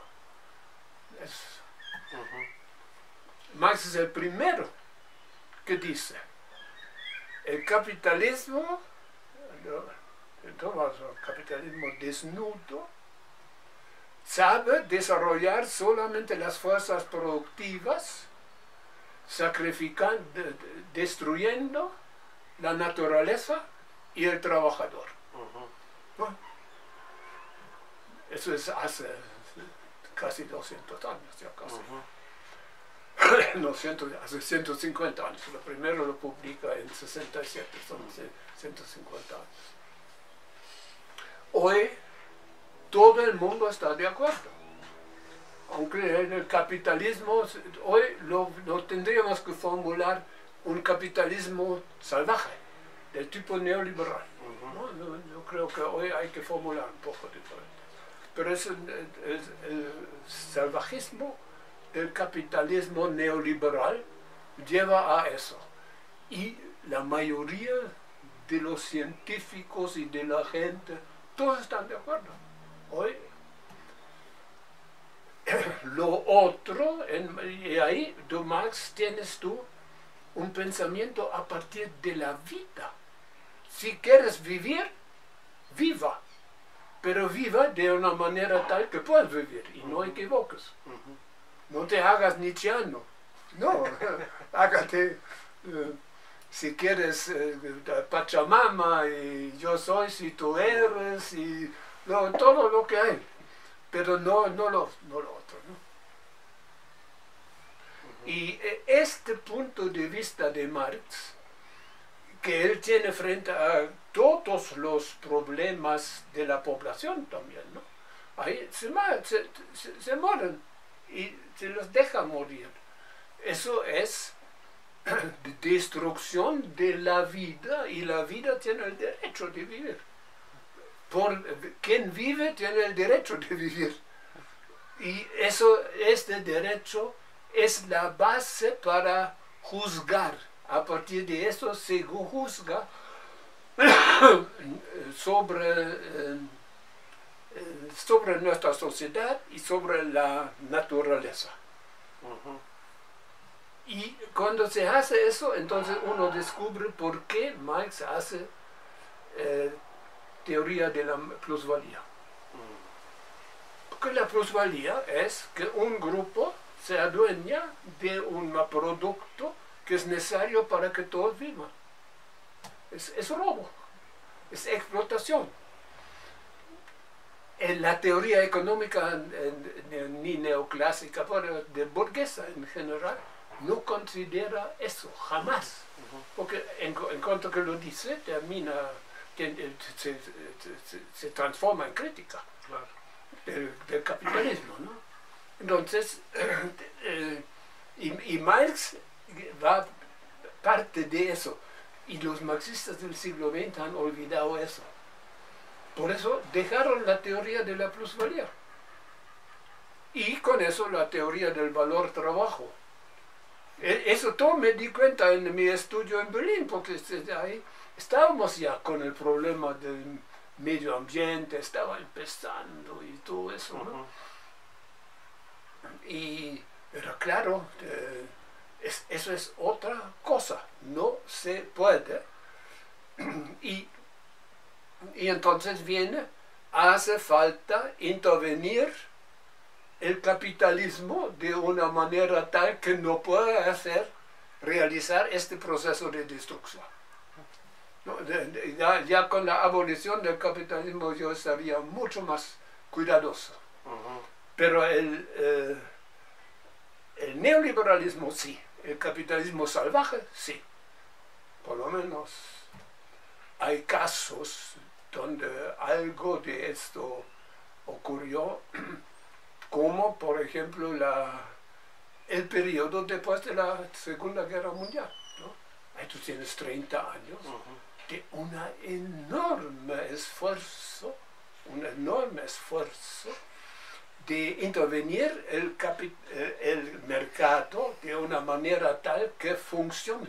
Speaker 2: Marx es el primero que dice, el capitalismo entonces el capitalismo desnudo sabe desarrollar solamente las fuerzas productivas, sacrificando, destruyendo la naturaleza y el trabajador. ¿No? Eso es hace casi 200 años, ya casi. No, hace 150 años. Lo primero lo publica en 67, son 150 años. Hoy todo el mundo está de acuerdo. Aunque en el capitalismo, hoy lo tendríamos que formular un capitalismo salvaje, del tipo neoliberal. ¿No? Yo creo que hoy hay que formular un poco diferente. Pero es el salvajismo del capitalismo neoliberal lleva a eso. Y la mayoría de los científicos y de la gente, todos están de acuerdo. Hoy, lo otro, y ahí, Marx, tienes tú un pensamiento a partir de la vida. Si quieres vivir, viva. Pero viva de una manera tal que puedas vivir y no equivoques. No te hagas nietzscheano. No, hágate, si quieres, Pachamama y yo soy si tú eres y todo lo que hay. Pero no lo otro. ¿No? Y este punto de vista de Marx, que él tiene frente a todos los problemas de la población también, ¿no? Ahí se mueren y se los deja morir. Eso es destrucción de la vida y la vida tiene el derecho de vivir. Quien vive tiene el derecho de vivir. Y este derecho es la base para juzgar. A partir de eso se juzga sobre nuestra sociedad y sobre la naturaleza. Y cuando se hace eso, entonces uno descubre por qué Marx hace teoría de la plusvalía. Porque la plusvalía es que un grupo se adueña de un producto que es necesario para que todos vivan. Es robo, es explotación. En la teoría económica ni neoclásica, pero de burguesa en general, no considera eso, jamás. Porque en cuanto que lo dice, termina, se transforma en crítica del capitalismo, ¿no? Entonces, y Marx va parte de eso. Y los marxistas del siglo XX han olvidado eso. Por eso dejaron la teoría de la plusvalía. Y con eso la teoría del valor trabajo. Eso todo me di cuenta en mi estudio en Berlín, porque ahí estábamos ya con el problema del medio ambiente, estaba empezando y todo eso, ¿no? Pero claro, eso es otra cosa, no se puede. Y entonces hace falta intervenir el capitalismo de una manera tal que no pueda realizar este proceso de destrucción. ¿No? Ya con la abolición del capitalismo yo estaría mucho más cuidadoso. Pero el neoliberalismo sí, el capitalismo salvaje sí. Por lo menos hay casos donde algo de esto ocurrió, como por ejemplo el periodo después de la Segunda Guerra Mundial, ¿no? Ahí tú tienes 30 años de un enorme esfuerzo de intervenir el mercado de una manera tal que funcione.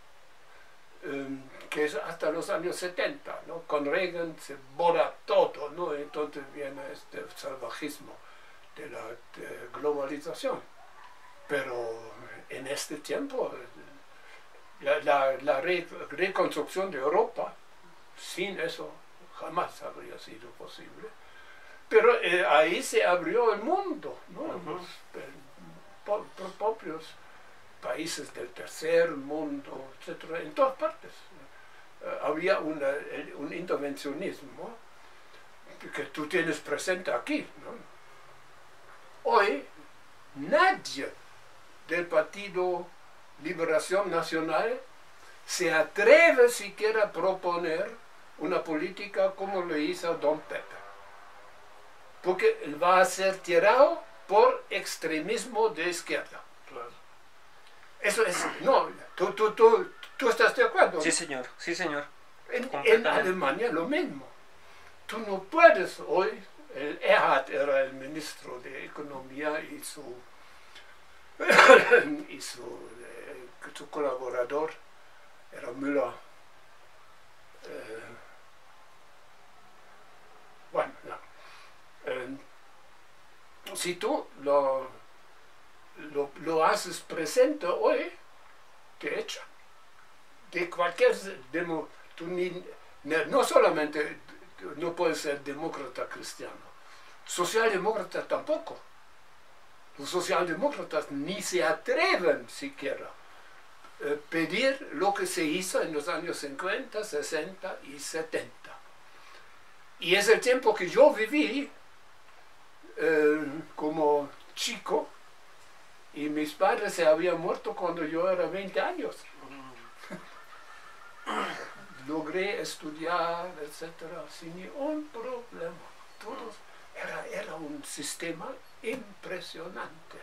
Speaker 2: Que es hasta los años 70, ¿no? Con Reagan se borra todo, ¿no? Entonces viene este salvajismo de la globalización. Pero en este tiempo, la reconstrucción de Europa sin eso jamás habría sido posible. Pero ahí se abrió el mundo, ¿no? Los propios países del tercer mundo, etcétera, en todas partes. Había un intervencionismo que tú tienes presente aquí, ¿no? Hoy nadie del Partido Liberación Nacional se atreve siquiera a proponer una política como lo hizo Don Pepe, porque él va a ser tirado por extremismo de izquierda.
Speaker 1: Claro.
Speaker 2: Eso es, no, ¿tú estás de acuerdo?
Speaker 3: Sí, señor, sí, señor.
Speaker 2: En Alemania lo mismo. Tú no puedes hoy, el Erhard era el ministro de Economía y su colaborador era Müller. Bueno, no. Si tú lo haces presente hoy, te echan. De cualquier no solamente no puedes ser demócrata cristiano, socialdemócrata tampoco. Los socialdemócratas ni se atreven siquiera a pedir lo que se hizo en los años 50, 60 y 70. Y es el tiempo que yo viví como chico, y mis padres se habían muerto cuando yo era 20 años. Logré estudiar, etcétera, sin ningún problema. Todos, era un sistema impresionante.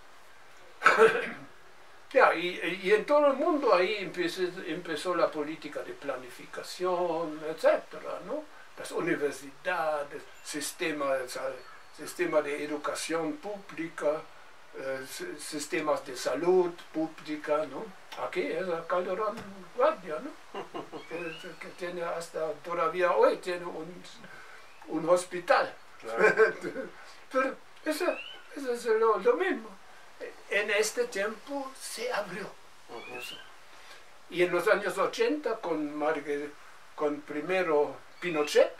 Speaker 2: Ya, y en todo el mundo ahí empezó la política de planificación, etcétera, ¿no? Las universidades, sistema de educación pública, sistemas de salud pública, ¿no? Aquí es la Calderón Guardia, ¿no? que tiene todavía hoy tiene un hospital. Claro. Pero eso es lo mismo. En este tiempo se abrió. Eso. Y en los años 80 con primero Pinochet,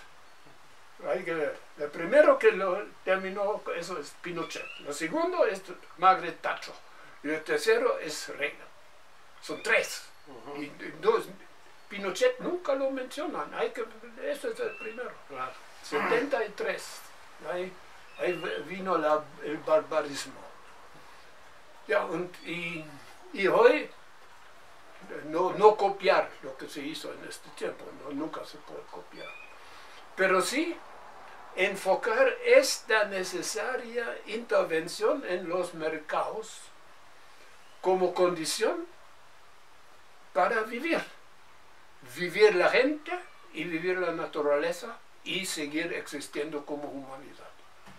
Speaker 2: el primero que lo terminó, eso es Pinochet. Lo segundo es Margaret Thatcher. Y el tercero es Reagan. Son tres. Y dos, Pinochet nunca lo mencionan. Eso es el primero. Claro. 73. Ahí vino el barbarismo. Ya, y hoy no copiar lo que se hizo en este tiempo. Nunca se puede copiar. Pero sí enfocar esta necesaria intervención en los mercados como condición para vivir la gente y vivir la naturaleza y seguir existiendo como humanidad.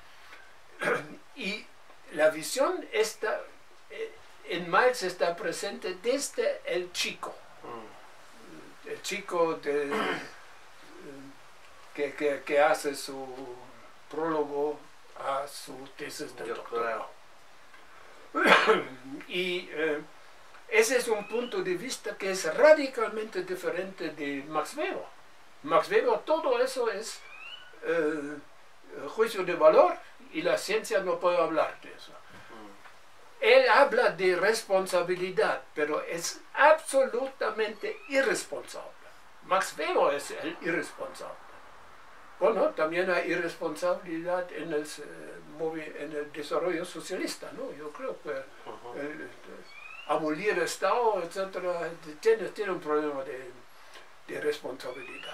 Speaker 2: Y la visión en Marx está presente desde el chico que hace su prólogo a su tesis de doctorado. Y ese es un punto de vista que es radicalmente diferente de Max Weber. Max Weber, todo eso es juicio de valor y la ciencia no puede hablar de eso. Él habla de responsabilidad, pero es absolutamente irresponsable. Max Weber es el irresponsable. Bueno, también hay irresponsabilidad en el desarrollo socialista, ¿no? Yo creo que abolir el Estado, etcétera, tiene un problema de responsabilidad.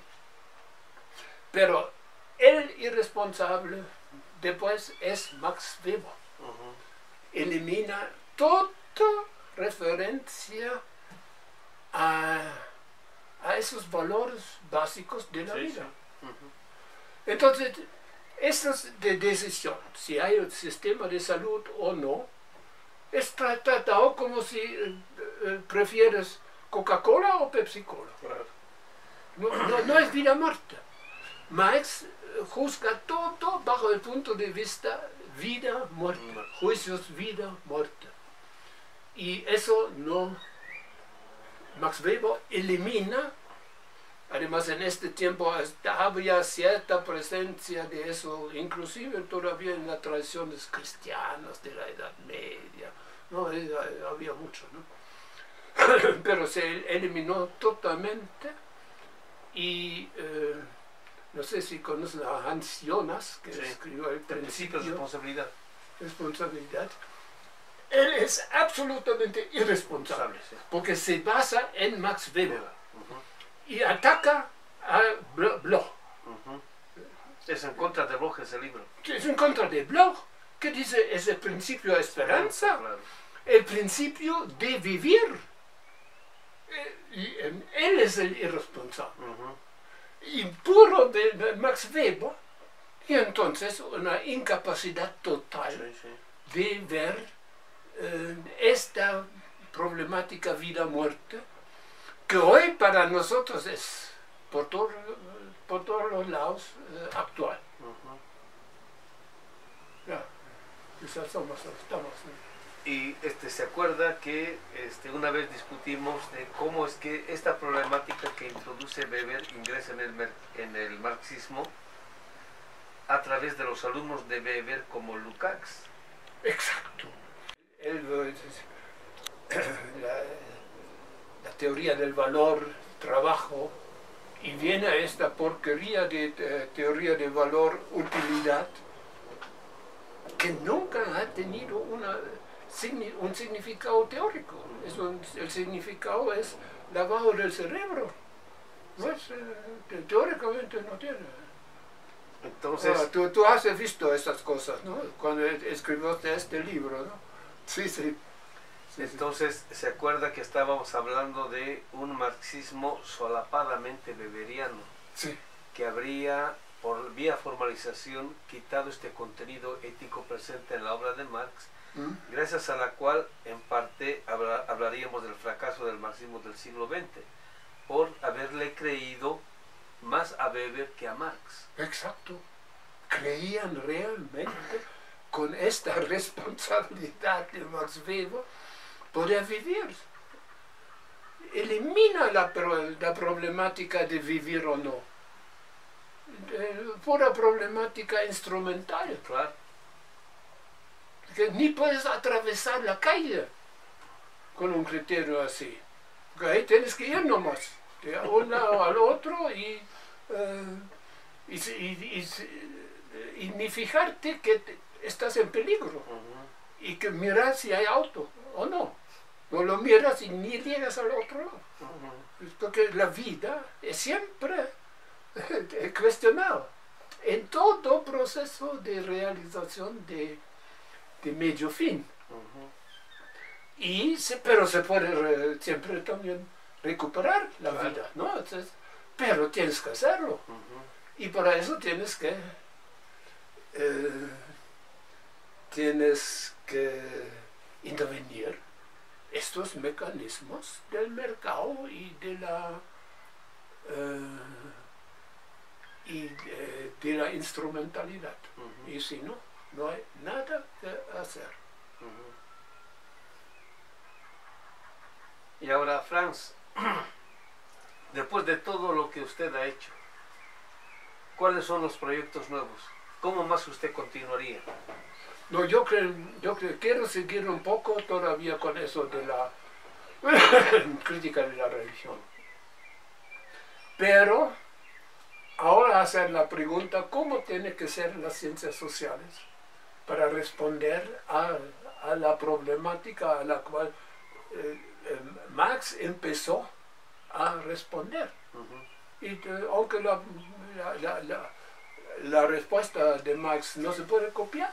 Speaker 2: Pero el irresponsable después es Max Weber. Elimina toda referencia a esos valores básicos de la vida. Entonces, esto es de decisión, si hay un sistema de salud o no, es tratado como si prefieres Coca-Cola o Pepsi-Cola. No es vida muerta. Marx juzga todo bajo el punto de vista vida muerta, juicios vida muerta. Y eso no, Max Weber elimina Además, en este tiempo había cierta presencia de eso, inclusive todavía en las tradiciones cristianas de la Edad Media, ¿no? Había mucho, ¿no? Pero se eliminó totalmente y no sé si conocen a Hans Jonas, que
Speaker 1: Sí.
Speaker 2: escribió el
Speaker 1: Principio de
Speaker 2: responsabilidad. Él es absolutamente irresponsable,
Speaker 1: sí.
Speaker 2: porque se basa en Max Weber
Speaker 1: Ujú,
Speaker 2: y ataca a Bloch.
Speaker 1: ujú. Es en contra de Bloch ese libro.
Speaker 2: Es en contra de Bloch, que dice es el principio de esperanza,
Speaker 1: Claro.
Speaker 2: el principio de vivir. Y él es el irresponsable.
Speaker 1: Ujú.
Speaker 2: Y puro de Max Weber, y entonces una incapacidad total
Speaker 1: Sí, sí.
Speaker 2: de ver esta problemática vida-muerte, que hoy para nosotros es por todos los lados actual.
Speaker 1: Ujú.
Speaker 2: Ya, quizás estamos, ¿no?
Speaker 1: Y se acuerda que una vez discutimos de cómo es que esta problemática que introduce Weber ingresa en el marxismo a través de los alumnos de Weber como Lukács.
Speaker 2: Exacto. La teoría del valor, trabajo, y viene a esta porquería de teoría del valor, utilidad, que nunca ha tenido un significado teórico. El significado es lavado del cerebro. No es, teóricamente no tiene.
Speaker 1: Entonces,
Speaker 2: Tú has visto esas cosas, ¿no? Cuando escribiste este libro, ¿no? Sí, sí.
Speaker 1: entonces se acuerda que estábamos hablando de un marxismo solapadamente weberiano,
Speaker 2: Sí.
Speaker 1: que habría, por vía formalización, quitado este contenido ético presente en la obra de Marx, gracias a la cual, en parte, hablaríamos del fracaso del marxismo del siglo XX, por haberle creído más a Weber que a Marx.
Speaker 2: Exacto. Creían realmente con esta responsabilidad de Max Weber poder vivir. Elimina la problemática de vivir o no. Pura problemática instrumental.
Speaker 1: Claro.
Speaker 2: Que ni puedes atravesar la calle con un criterio así. Porque ahí tienes que ir nomás, de un lado al otro y ni fijarte que estás en peligro.
Speaker 1: Uh-huh.
Speaker 2: Y que miras si hay auto o no. No lo miras y ni llegas al otro lado.
Speaker 1: Uh-huh.
Speaker 2: Porque la vida es siempre cuestionada. En todo proceso de realización de medio fin.
Speaker 1: Uh-huh.
Speaker 2: Pero se puede siempre también recuperar la vida, ¿no? Entonces, pero tienes que hacerlo.
Speaker 1: Uh-huh.
Speaker 2: Y para eso tienes que intervenir estos mecanismos del mercado y de la instrumentalidad.
Speaker 1: Uh-huh.
Speaker 2: Y si no, no hay nada que hacer.
Speaker 1: Uh-huh. Y ahora, Franz, después de todo lo que usted ha hecho, ¿cuáles son los proyectos nuevos? ¿Cómo más usted continuaría?
Speaker 2: No, yo creo quiero seguir un poco todavía con eso de la crítica de la religión. Pero ahora hacer la pregunta, ¿cómo tienen que ser las ciencias sociales para responder a la problemática a la cual Marx empezó a responder?
Speaker 1: Uh-huh.
Speaker 2: Y aunque la respuesta de Marx no se puede copiar,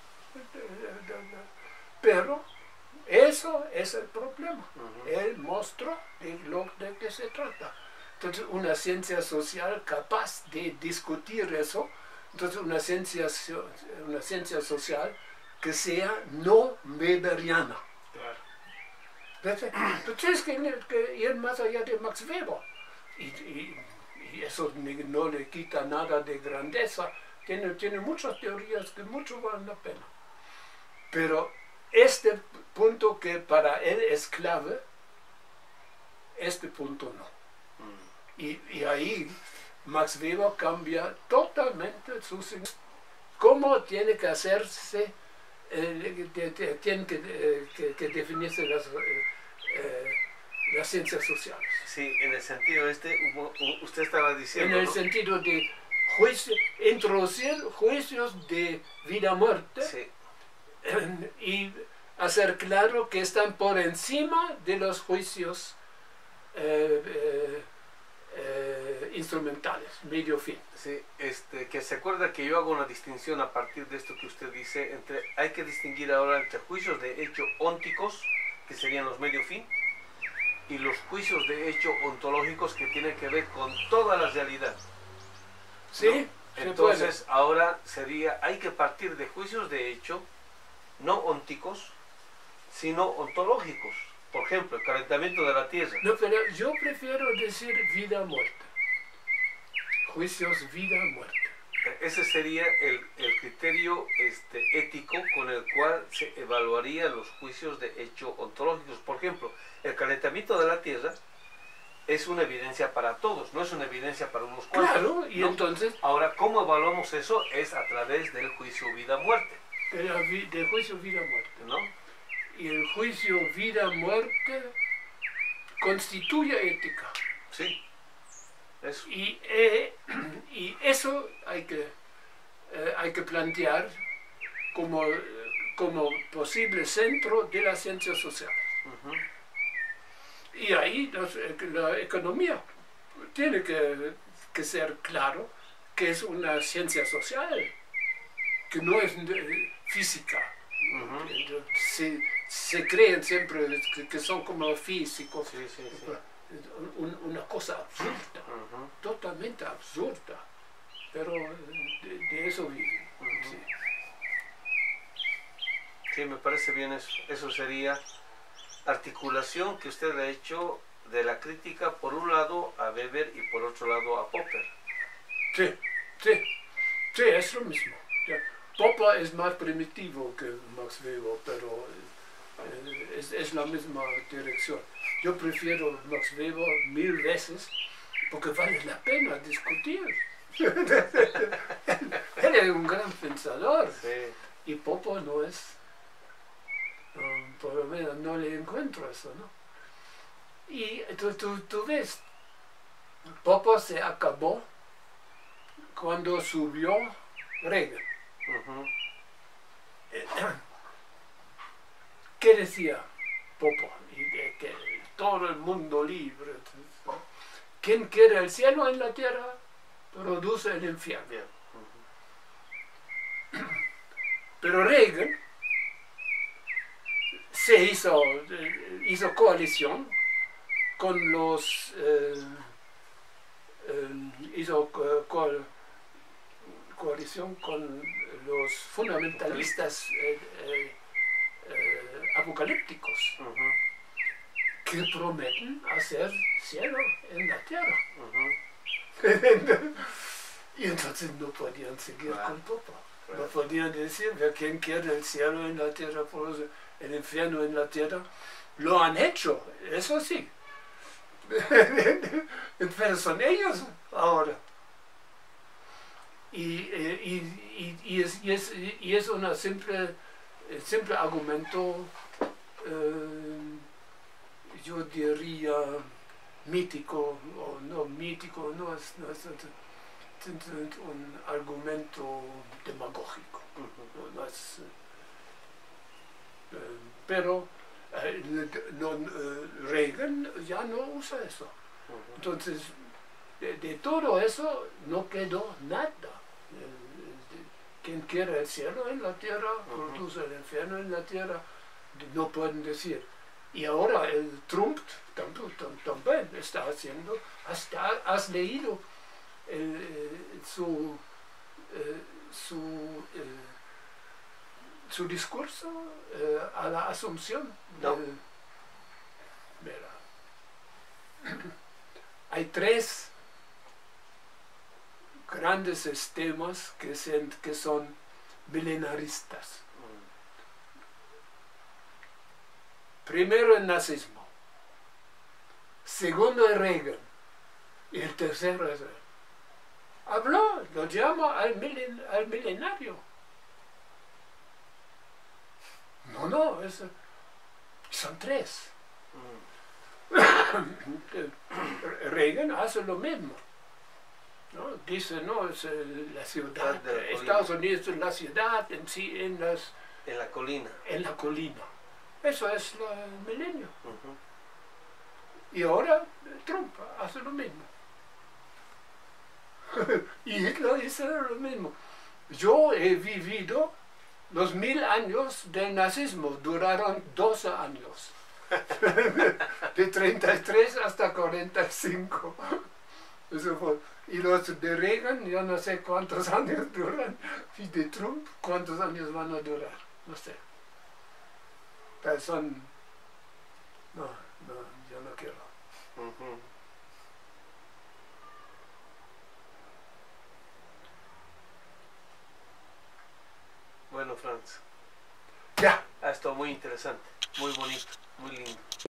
Speaker 2: pero eso es el problema.
Speaker 1: Uh-huh.
Speaker 2: Él mostró de qué se trata. Entonces, una ciencia social capaz de discutir eso, entonces una ciencia social que sea no weberiana.
Speaker 1: Claro.
Speaker 2: Tú tienes que ir más allá de Max Weber. Y eso no le quita nada de grandeza. Tiene muchas teorías que mucho valen la pena. Pero este punto que para él es clave, este punto no. Y ahí Max Weber cambia totalmente su significado. ¿Cómo tiene que hacerse, tienen que definirse las ciencias sociales?
Speaker 1: Sí, en el sentido usted estaba diciendo,
Speaker 2: En el
Speaker 1: ¿no?
Speaker 2: sentido de introducir juicios de vida-muerte,
Speaker 1: Sí,
Speaker 2: y hacer claro que están por encima de los juicios instrumentales, medio fin.
Speaker 1: sí, que se acuerda que yo hago una distinción a partir de esto que usted dice, hay que distinguir ahora entre juicios de hecho ónticos, que serían los medio fin, y los juicios de hecho ontológicos que tienen que ver con toda la realidad.
Speaker 2: ¿Sí?
Speaker 1: ¿No? Entonces, ahora hay que partir de juicios de hecho, no ónticos, sino ontológicos. Por ejemplo, el calentamiento de la Tierra.
Speaker 2: No, pero yo prefiero decir vida-muerte. Juicios vida-muerte.
Speaker 1: Ese sería el criterio ético con el cual se evaluarían los juicios de hecho ontológicos. Por ejemplo, el calentamiento de la Tierra es una evidencia para todos, no es una evidencia para unos cuantos.
Speaker 2: Claro, y
Speaker 1: ¿no?
Speaker 2: entonces...
Speaker 1: Ahora, ¿cómo evaluamos eso? Es a través del juicio vida-muerte.
Speaker 2: Del juicio vida-muerte.
Speaker 1: ¿No?
Speaker 2: Y el juicio vida-muerte constituye ética.
Speaker 1: Sí, eso.
Speaker 2: Y eso hay que plantear como posible centro de las ciencias sociales. Y ahí la economía tiene que ser claro que es una ciencia social, que no es física. Se creen siempre que son como físicos.
Speaker 1: Sí, sí, sí.
Speaker 2: Una cosa absurda, totalmente absurda, pero de eso viven. Sí.
Speaker 1: Sí, me parece bien eso. Eso sería articulación que usted ha hecho de la crítica por un lado a Weber y por otro lado a Popper.
Speaker 2: Sí, sí, sí, es lo mismo. Popper es más primitivo que Max Weber, pero es la misma dirección. Yo prefiero Max Weber 1000 veces porque vale la pena discutir. Él es un gran pensador.
Speaker 1: Sí.
Speaker 2: Y Popper no es, por lo menos no le encuentro eso, ¿no? Y tú ves, Popper se acabó cuando subió Reagan. ¿Qué decía Popper? Que todo el mundo libre. Quien quiere el cielo en la tierra, produce el infierno.
Speaker 1: Bien.
Speaker 2: Pero Reagan se hizo coalición con los coalición con los fundamentalistas apocalípticos que prometen hacer cielo en la tierra. Y entonces no podían seguir con Popper. No podían decir, quien quiere el cielo en la tierra, produce el infierno en la tierra. Lo han hecho, eso sí. Pero son ellos ahora. Y es un simple argumento, yo diría mítico, o no mítico, no es un argumento demagógico. No es, pero Reagan ya no usa eso. Entonces, de todo eso no quedó nada. Quien quiere el cielo en la tierra, produce el infierno en la tierra, no pueden decir. Y ahora el Trump también está haciendo, has leído su discurso a la Asunción.
Speaker 1: No.
Speaker 2: Hay 3 grandes sistemas que son milenaristas. Primero el nazismo, segundo el Reagan, y el tercero es, habló, lo llama al milenario. No, son tres. Reagan hace lo mismo, ¿no? Dice, no, es la ciudad, Estados Unidos es la ciudad en sí, en
Speaker 1: la colina.
Speaker 2: En la colina. Eso es el milenio. Y ahora Trump hace lo mismo. Y Hitler dice lo mismo. Yo he vivido los 1000 años del nazismo, duraron 12 años. De 33 hasta 45. Eso fue. Y los de Reagan, yo no sé cuántos años duran. Y de Trump, cuántos años van a durar. No sé. Pero son... No, yo no quiero.
Speaker 1: Bueno, Franz.
Speaker 2: Ya.
Speaker 1: Ha estado muy interesante, muy bonito, muy lindo.